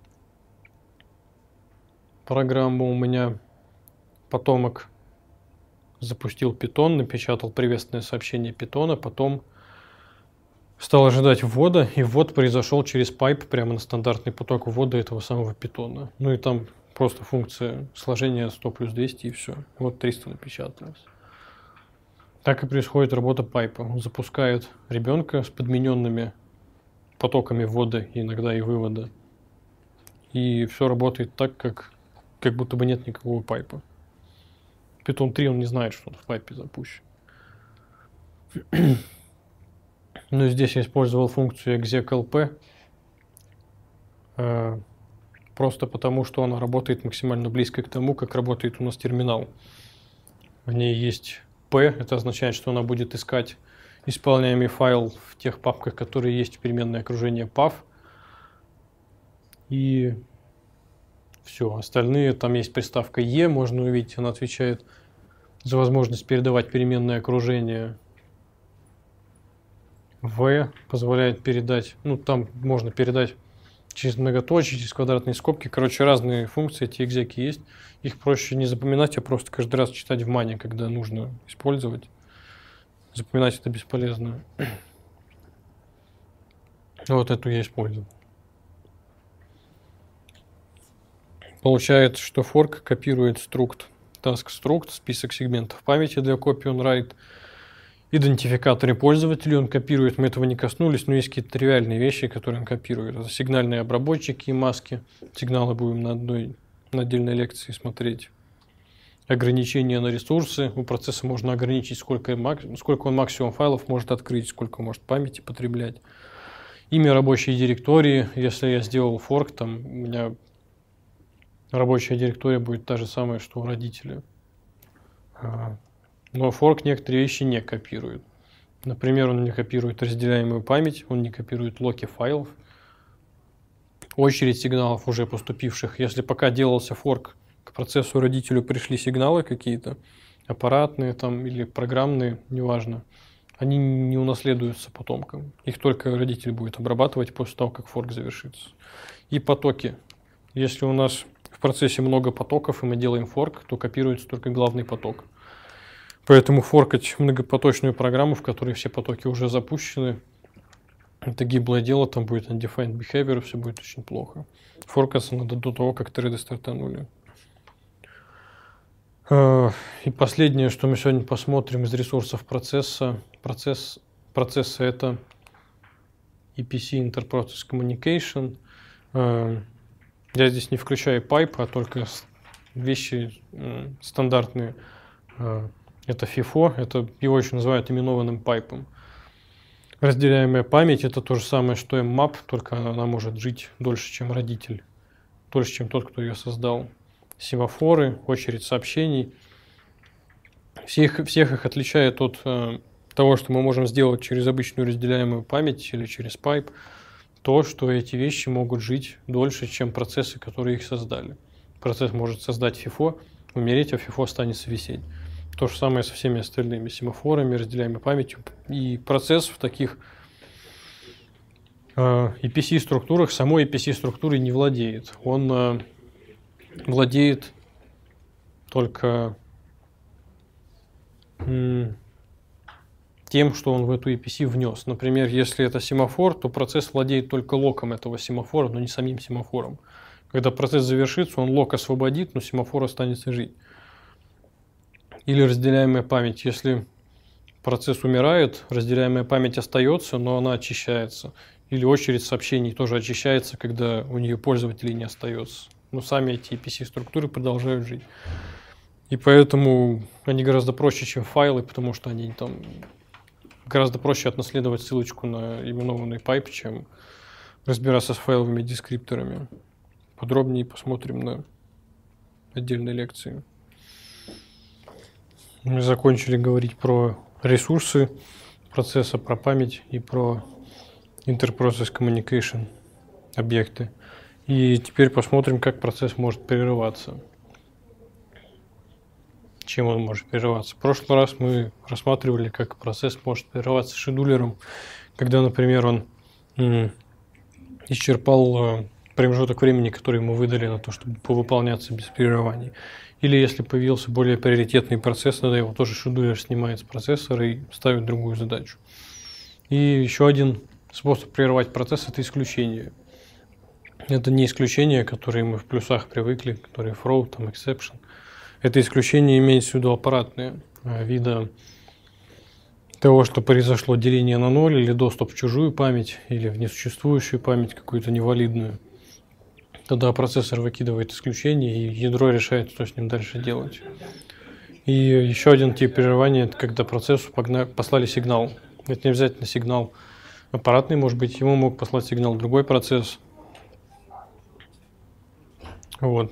A: программу, у меня потомок запустил питон, напечатал приветственное сообщение питона, потом стал ожидать ввода, и ввод произошел через пайп прямо на стандартный поток ввода этого самого питона. Ну и там просто функция сложения сто плюс двести и все. Вот триста напечаталось. Так и происходит работа пайпа. Он запускает ребенка с подмененными потоками ввода, иногда и вывода. И все работает так, как, как будто бы нет никакого пайпа. питон три он не знает, что он в пайпе запущен. Но здесь я использовал функцию execlp, э, просто потому, что она работает максимально близко к тому, как работает у нас терминал. В ней есть p, это означает, что она будет искать исполняемый файл в тех папках, которые есть в переменное окружение path. И все, остальные, там есть приставка e, можно увидеть, она отвечает за возможность передавать переменное окружение. V позволяет передать, ну там можно передать через многоточие, через квадратные скобки. Короче, разные функции, эти экзеки есть. Их проще не запоминать, а просто каждый раз читать в мане, когда нужно использовать. Запоминать это бесполезно. Вот эту я использую. Получается, что fork копирует struct, task struct, список сегментов памяти для copy on write, идентификаторы пользователей он копирует, мы этого не коснулись, но есть какие-то тривиальные вещи, которые он копирует. Это сигнальные обработчики и маски. Сигналы будем на одной на отдельной лекции смотреть. Ограничения на ресурсы. У процесса можно ограничить, сколько, сколько он максимум файлов может открыть, сколько может памяти потреблять. Имя рабочей директории. Если я сделал fork, там у меня рабочая директория будет та же самая, что у родителя. Но fork некоторые вещи не копирует. Например, он не копирует разделяемую память, он не копирует локи файлов, очередь сигналов уже поступивших. Если пока делался fork, к процессу родителю пришли сигналы какие-то, аппаратные там или программные, неважно, они не унаследуются потомкам. Их только родитель будет обрабатывать после того, как fork завершится. И потоки. Если у нас в процессе много потоков, и мы делаем fork, то копируется только главный поток. Поэтому форкать многопоточную программу, в которой все потоки уже запущены, это гиблое дело, там будет undefined behavior, все будет очень плохо. Форкаться надо до того, как треды стартанули. И последнее, что мы сегодня посмотрим из ресурсов процесса, процесс, процесса это и пи си Interprocess Communication. Я здесь не включаю pipe, а только вещи стандартные. Это фифо, это его еще называют именованным пайпом. Разделяемая память это то же самое, что mmap, только она может жить дольше, чем родитель, дольше, чем тот, кто ее создал. Семафоры, очередь сообщений. Всех, всех их отличает от э, того, что мы можем сделать через обычную разделяемую память или через пайп, то, что эти вещи могут жить дольше, чем процессы, которые их создали. Процесс может создать фифо, умереть, а фифо останется висеть. То же самое со всеми остальными семафорами, разделяемой памятью. И процесс в таких э, и пи си-структурах самой и пи си-структурой не владеет. Он э, владеет только м, тем, что он в эту и пи си внес. Например, если это семафор, то процесс владеет только локом этого семафора, но не самим семафором. Когда процесс завершится, он лок освободит, но семафор останется жить. Или разделяемая память. Если процесс умирает, разделяемая память остается, но она очищается. Или очередь сообщений тоже очищается, когда у нее пользователей не остается. Но сами эти и пи си-структуры продолжают жить. И поэтому они гораздо проще, чем файлы, потому что они там гораздо проще отнаследовать ссылочку на именованный пайп, чем разбираться с файловыми дескрипторами. Подробнее посмотрим на отдельной лекции. Мы закончили говорить про ресурсы процесса, про память и про Interprocess Communication объекты. И теперь посмотрим, как процесс может прерываться. Чем он может прерываться? В прошлый раз мы рассматривали, как процесс может прерываться шедулером, когда, например, он м, исчерпал промежуток времени, который ему выдали на то, чтобы повыполняться без прерываний. Или если появился более приоритетный процесс, тогда его тоже шедулер снимает с процессора и ставит другую задачу. И еще один способ прервать процесс – это исключение. Это не исключение, которые мы в плюсах привыкли, которые throw, там, exception. Это исключение имеется в виду аппаратные вида того, что произошло деление на ноль или доступ в чужую память или в несуществующую память, какую-то невалидную. Тогда процессор выкидывает исключение, и ядро решает, что с ним дальше делать. И еще один тип прерывания – это когда процессу погнали, послали сигнал. Это не обязательно сигнал аппаратный, может быть, ему мог послать сигнал другой процесс. Вот.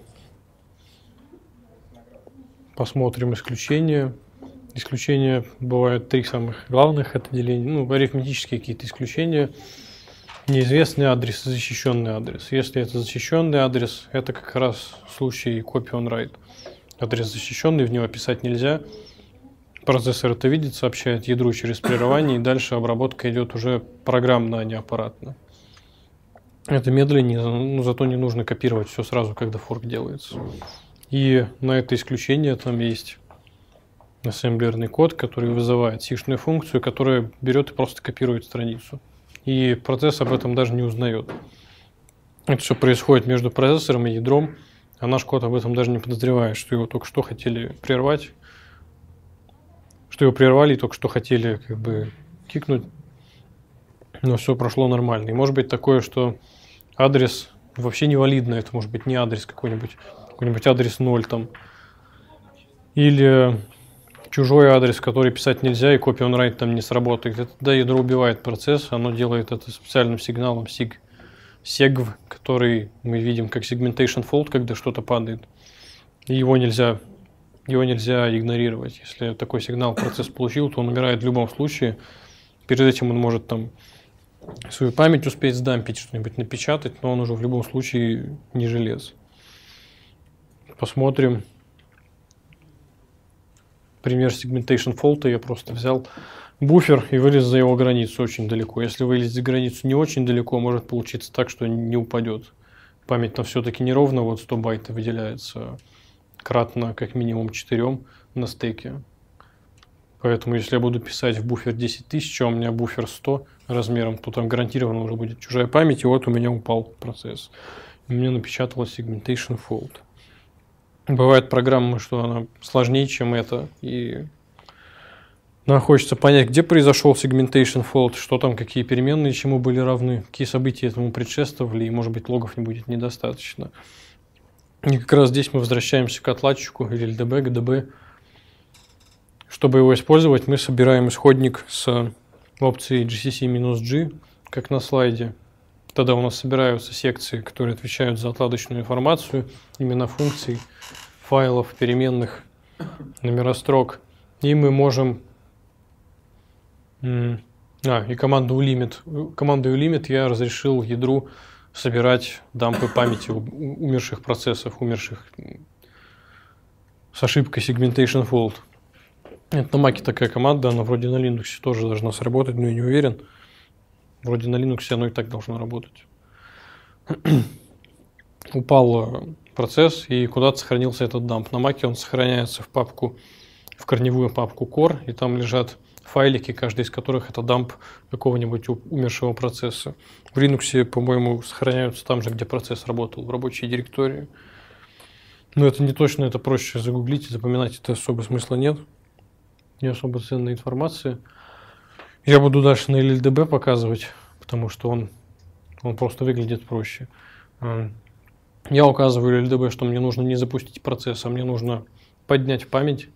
A: Посмотрим исключения. Исключения бывают три самых главных. Это деление, ну, арифметические какие-то исключения. Неизвестный адрес и защищенный адрес. Если это защищенный адрес, это как раз случай copy on write. Адрес защищенный, в него писать нельзя. Процессор это видит, сообщает ядру через прерывание, и дальше обработка идет уже программно, а не аппаратно. Это медленнее, но зато не нужно копировать все сразу, когда форк делается. И на это исключение там есть ассемблерный код, который вызывает сишную функцию, которая берет и просто копирует страницу. И процесс об этом даже не узнает. Это все происходит между процессором и ядром, а наш код об этом даже не подозревает, что его только что хотели прервать, что его прервали и только что хотели как бы кикнуть, но все прошло нормально. И может быть такое, что адрес вообще невалидный, это может быть не адрес какой-нибудь, какой-нибудь адрес ноль там, или чужой адрес, который писать нельзя, и copy on write там не сработает. Это, да, ядро убивает процесс, оно делает это специальным сигналом sig, segv, который мы видим как segmentation fault, когда что-то падает. И его нельзя, его нельзя игнорировать. Если такой сигнал процесс получил, то он умирает в любом случае. Перед этим он может там свою память успеть сдампить, что-нибудь напечатать, но он уже в любом случае не желез. Посмотрим. Пример segmentation fault, я просто взял буфер и вылез за его границу очень далеко. Если вылезть за границу не очень далеко, может получиться так, что не упадет. Память там все-таки неровно, вот сто байт выделяется кратно как минимум четырем на стеке. Поэтому если я буду писать в буфер десять тысяч, а у меня буфер сто размером, то там гарантированно уже будет чужая память, и вот у меня упал процесс. И мне напечаталось segmentation fault. Бывает программа, что она сложнее, чем это, и нам хочется понять, где произошел segmentation fault, что там, какие переменные чему были равны, какие события этому предшествовали, и, может быть, логов не будет недостаточно. И как раз здесь мы возвращаемся к отладчику или эл ди би, джи ди би. Чтобы его использовать, мы собираем исходник с опцией джи си си-G, как на слайде. Тогда у нас собираются секции, которые отвечают за отладочную информацию, имена функций, файлов, переменных, номера строк. И мы можем... А, и команду ulimit. Командой ulimit я разрешил ядру собирать дампы памяти умерших процессов, умерших с ошибкой segmentation fault. Это на Mac такая команда, она вроде на Linux тоже должна сработать, но я не уверен. Вроде на Linux оно и так должно работать. Упал процесс, и куда-то сохранился этот дамп. На Mac он сохраняется в папку, в корневую папку core, и там лежат файлики, каждый из которых это дамп какого-нибудь умершего процесса. В Linux, по-моему, сохраняются там же, где процесс работал, в рабочей директории. Но это не точно, это проще загуглить и запоминать, это особо смысла нет. Не особо ценная информация. Я буду дальше на эл эл ди би показывать, потому что он, он просто выглядит проще. Я указываю эл эл ди би, что мне нужно не запустить процесс, а мне нужно поднять память,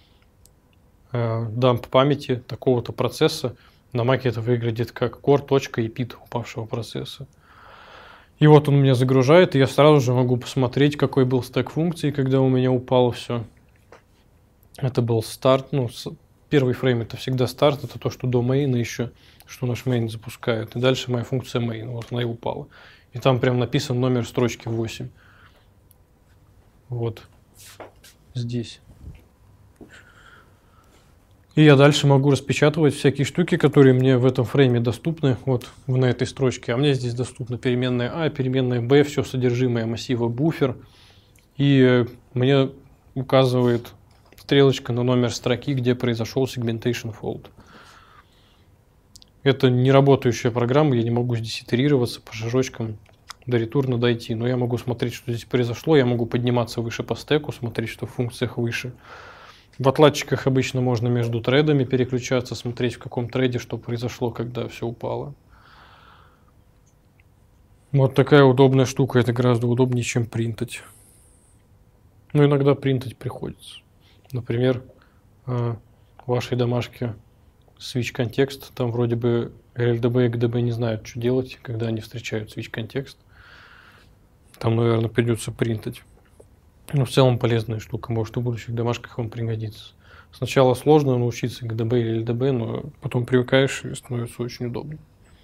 A: дамп памяти такого-то процесса. На Mac это выглядит как core.epid упавшего процесса. И вот он у меня загружает, и я сразу же могу посмотреть, какой был стек функций, когда у меня упало все. Это был старт, ну, первый фрейм это всегда старт, это то, что до main еще, что наш main запускает. И дальше моя функция main, вот она и упала. И там прям написан номер строчки восемь. Вот здесь. И я дальше могу распечатывать всякие штуки, которые мне в этом фрейме доступны, вот на этой строчке. А мне здесь доступна переменная А, переменная Б, все содержимое массива буфер. И мне указывает стрелочка на номер строки, где произошел segmentation fault. Это не работающая программа, я не могу здесь итерироваться по шажочкам до ретурна дойти, но я могу смотреть, что здесь произошло, я могу подниматься выше по стеку, смотреть, что в функциях выше. В отладчиках обычно можно между тредами переключаться, смотреть, в каком треде что произошло, когда все упало. Вот такая удобная штука, это гораздо удобнее, чем принтать. Но иногда принтать приходится. Например, в вашей домашке switch контекст, там вроде бы эл эл ди би и джи ди би не знают, что делать, когда они встречают switch контекст. Там, наверное, придется принтать. Но в целом полезная штука, может в будущих домашках вам пригодится. Сначала сложно научиться джи ди би или эл эл ди би, но потом привыкаешь и становится очень удобно.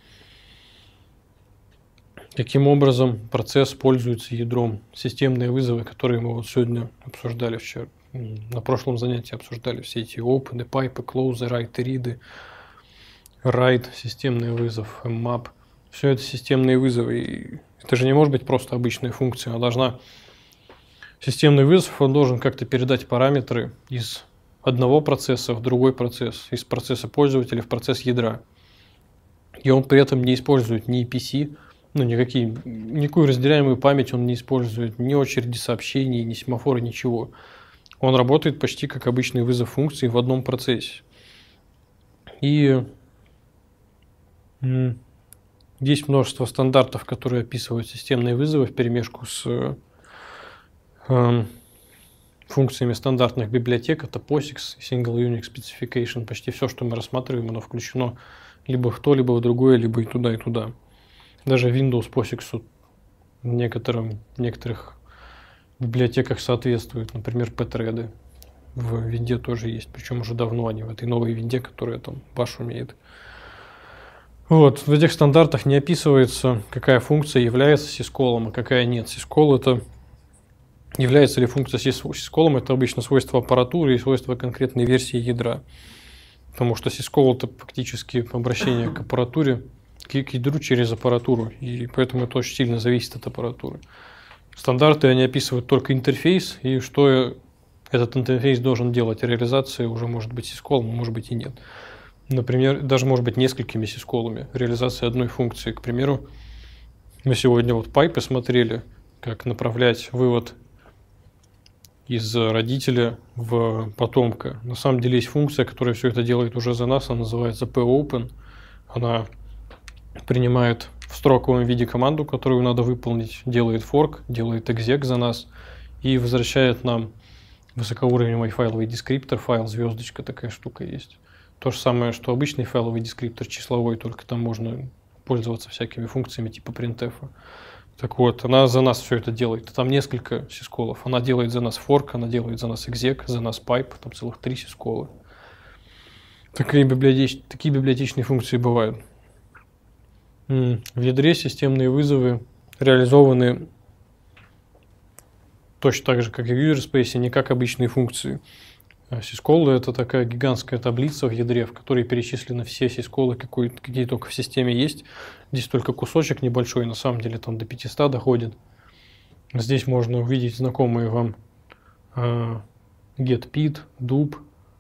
A: Таким образом, процесс пользуется ядром. Системные вызовы, которые мы вот сегодня обсуждали вчера, на прошлом занятии обсуждали все эти open, pipe, close, write, read, write, системный вызов, mmap. Все это системные вызовы. И это же не может быть просто обычная функция, она должна... Системный вызов, он должен как-то передать параметры из одного процесса в другой процесс, из процесса пользователя в процесс ядра. И он при этом не использует ни и пи си, ну, никакие, никакую разделяемую память он не использует, ни очереди сообщений, ни семафоры, ничего. Он работает почти как обычный вызов функции в одном процессе. И есть множество стандартов, которые описывают системные вызовы вперемешку с функциями стандартных библиотек. Это POSIX, Single Unix Specification. Почти все, что мы рассматриваем, оно включено либо в то, либо в другое, либо и туда, и туда. Даже Windows POSIX в, некотором, в некоторых библиотеках соответствует. Например, pthread в винде тоже есть. Причем уже давно они в этой новой винде, которая там баш умеет. Вот, в этих стандартах не описывается, какая функция является сисколом, а какая нет. Сискол — это является ли функция сисколом, это обычно свойство аппаратуры и свойство конкретной версии ядра. Потому что сискол — это фактически обращение к аппаратуре, к ядру через аппаратуру, и поэтому это очень сильно зависит от аппаратуры. Стандарты, они описывают только интерфейс, и что этот интерфейс должен делать. Реализация уже может быть сисколом, может быть и нет. Например, даже может быть несколькими сисколами. Реализация одной функции. К примеру, мы сегодня вот пайпы смотрели, как направлять вывод из родителя в потомка. На самом деле есть функция, которая все это делает уже за нас, она называется popen. Она принимает в строковом виде команду, которую надо выполнить, делает форк, делает exec за нас и возвращает нам высокоуровневый файловый дескриптор, файл звездочка, такая штука есть. То же самое, что обычный файловый дескриптор числовой, только там можно пользоваться всякими функциями типа printf. Так вот, она за нас все это делает. Там несколько сисколов. Она делает за нас форк, она делает за нас exec, за нас pipe, там целых три сискола. Такие, библиотеч... Такие библиотечные функции бывают. В ядре системные вызовы реализованы точно так же, как и в user-space, не как обычные функции. Сисколы — это такая гигантская таблица в ядре, в которой перечислены все сисколы, какие только в системе есть. Здесь только кусочек небольшой, на самом деле там до пятисот доходит. Здесь можно увидеть знакомые вам uh, getPid, dup,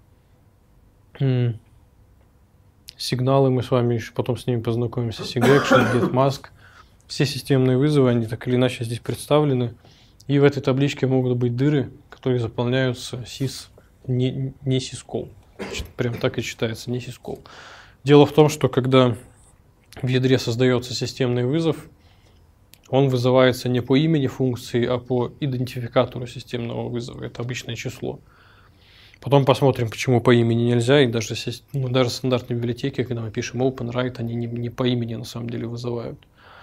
A: mm. сигналы, мы с вами еще потом с ними познакомимся, segaction, getmask. Все системные вызовы, они так или иначе здесь представлены. И в этой табличке могут быть дыры, которые заполняются sys. Не, не сискол. Прям так и читается, не сискол. Дело в том, что когда в ядре создается системный вызов, он вызывается не по имени функции, а по идентификатору системного вызова. Это обычное число. Потом посмотрим, почему по имени нельзя. И даже, ну, даже стандартные библиотеки, когда мы пишем openWrite, они не, не по имени на самом деле вызывают.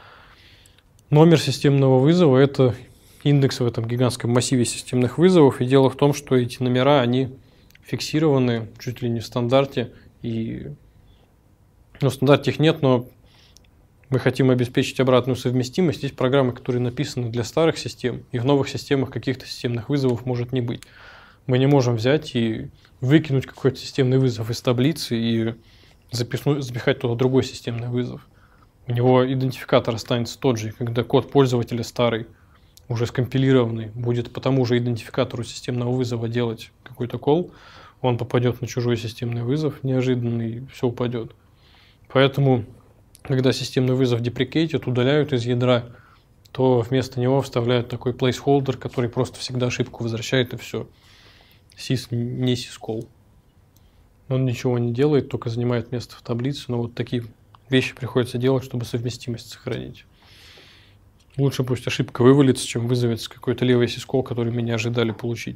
A: Номер системного вызова — это индекс в этом гигантском массиве системных вызовов. И дело в том, что эти номера, они фиксированы чуть ли не в стандарте. И... Ну, в стандарте их нет, но мы хотим обеспечить обратную совместимость. Есть программы, которые написаны для старых систем, и в новых системах каких-то системных вызовов может не быть. Мы не можем взять и выкинуть какой-то системный вызов из таблицы и запихнуть, запихать туда другой системный вызов. У него идентификатор останется тот же, когда код пользователя старый, уже скомпилированный, будет по тому же идентификатору системного вызова делать какой-то кол, он попадет на чужой системный вызов неожиданно, и все упадет. Поэтому, когда системный вызов деприкейтят, удаляют из ядра, то вместо него вставляют такой placeholder, который просто всегда ошибку возвращает, и все. Sys не syscall. Он ничего не делает, только занимает место в таблице, но вот такие вещи приходится делать, чтобы совместимость сохранить. Лучше пусть ошибка вывалится, чем вызовется какой-то левый сискол, который мы не ожидали получить.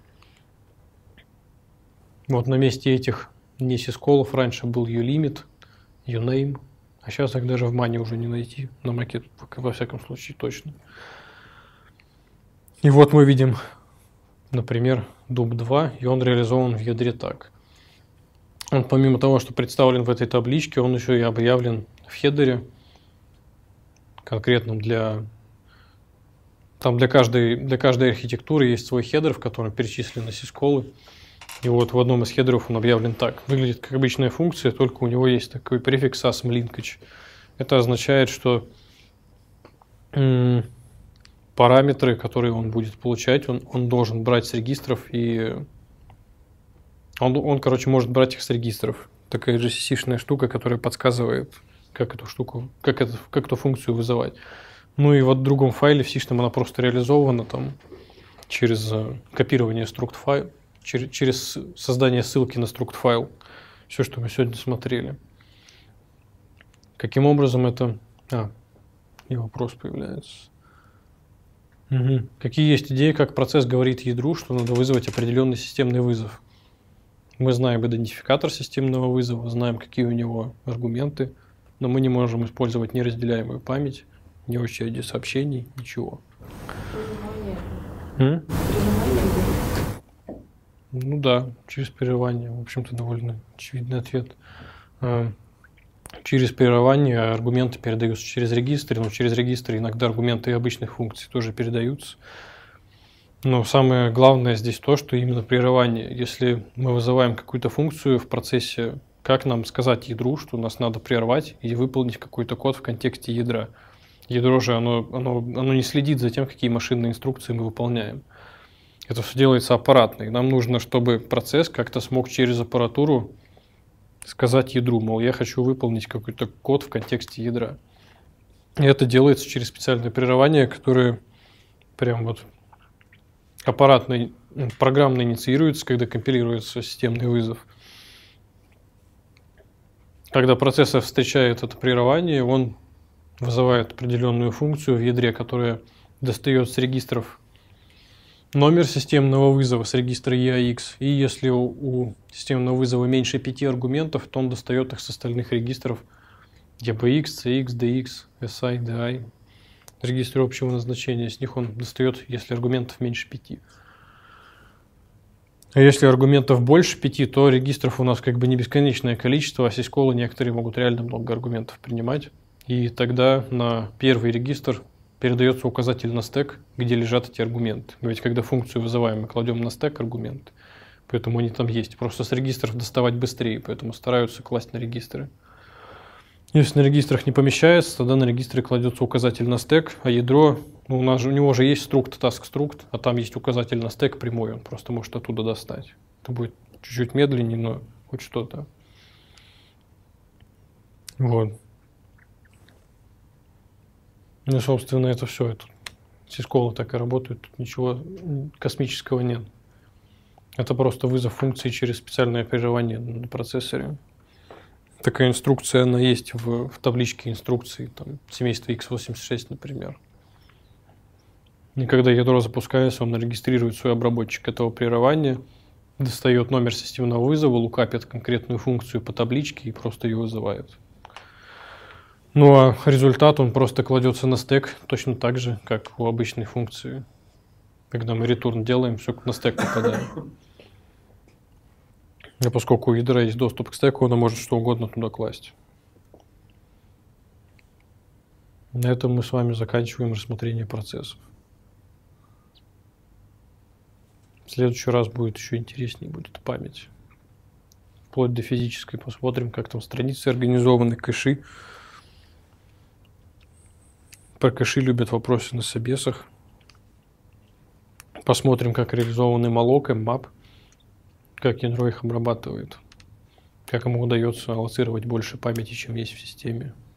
A: Вот на месте этих не сисколов раньше был uLimit, uName, а сейчас их даже в мане уже не найти, на макет, во всяком случае, точно. И вот мы видим, например, dup два, и он реализован в ядре так. Он, помимо того, что представлен в этой табличке, он еще и объявлен в хедере, конкретном для... Там для каждой, для каждой архитектуры есть свой хедер, в котором перечислены сисколы. И вот в одном из хедеров он объявлен так. Выглядит как обычная функция, только у него есть такой префикс asm-linkage. Это означает, что м- параметры, которые он будет получать, он, он должен брать с регистров, и он, он, короче, может брать их с регистров. Такая джи си си-шная штука, которая подсказывает, как эту штуку, как, это, как эту функцию вызывать. Ну и вот в другом файле в сишном она просто реализована там через копирование struct файла, через, через создание ссылки на struct файл. Все, что мы сегодня смотрели. Каким образом это... А, и вопрос появляется. Угу. Какие есть идеи, как процесс говорит ядру, что надо вызвать определенный системный вызов? Мы знаем идентификатор системного вызова, знаем, какие у него аргументы, но мы не можем использовать неразделяемую память, ни очереди сообщений, ничего. Прерывание. Ну да, через прерывание. В общем-то, довольно очевидный ответ. Через прерывание аргументы передаются через регистры, но через регистры иногда аргументы обычных функций тоже передаются. Но самое главное здесь то, что именно прерывание. Если мы вызываем какую-то функцию в процессе, как нам сказать ядру, что нас надо прервать и выполнить какой-то код в контексте ядра. Ядро же, оно, оно, оно не следит за тем, какие машинные инструкции мы выполняем. Это все делается аппаратно. И нам нужно, чтобы процесс как-то смог через аппаратуру сказать ядру, мол, я хочу выполнить какой-то код в контексте ядра. И это делается через специальное прерывание, которое прям вот аппаратно программно инициируется, когда компилируется системный вызов. Когда процессор встречает это прерывание, он вызывает определенную функцию в ядре, которая достает с регистров номер системного вызова, с регистра и эй икс. И если у, у системного вызова меньше пяти аргументов, то он достает их с остальных регистров и би икс, си икс, ди икс, эс ай, ди ай. Регистры общего назначения. С них он достает, если аргументов меньше пяти. А если аргументов больше пяти, то регистров у нас как бы не бесконечное количество, а сисколы некоторые могут реально много аргументов принимать. И тогда на первый регистр передается указатель на стек, где лежат эти аргументы. Мы ведь когда функцию вызываем, мы кладем на стек аргументы, поэтому они там есть. Просто с регистров доставать быстрее, поэтому стараются класть на регистры. Если на регистрах не помещается, тогда на регистре кладется указатель на стек, а ядро, ну, у, нас же, у него же есть struct, task struct, а там есть указатель на стек прямой, он просто может оттуда достать. Это будет чуть-чуть медленнее, но хоть что-то. Вот. Ну, собственно, это все. Это сисколы так и работают, тут ничего космического нет. Это просто вызов функции через специальное прерывание на процессоре. Такая инструкция, она есть в, в табличке инструкций, там, семейства икс восемьдесят шесть, например. И когда ядро запускается, он регистрирует свой обработчик этого прерывания, достает номер системного вызова, лукапит конкретную функцию по табличке и просто ее вызывает. Ну а результат он просто кладется на стек, точно так же, как у обычной функции. Когда мы return делаем, все на стек попадает. А поскольку у ядра есть доступ к стеку, оно может что угодно туда класть. На этом мы с вами заканчиваем рассмотрение процессов. В следующий раз будет еще интереснее, будет память. Вплоть до физической. Посмотрим, как там страницы организованы, кэши. Про кэши любят вопросы на собесах. Посмотрим, как реализованы malloc, mmap. Как ядро их обрабатывает, как ему удается аллоцировать больше памяти, чем есть в системе.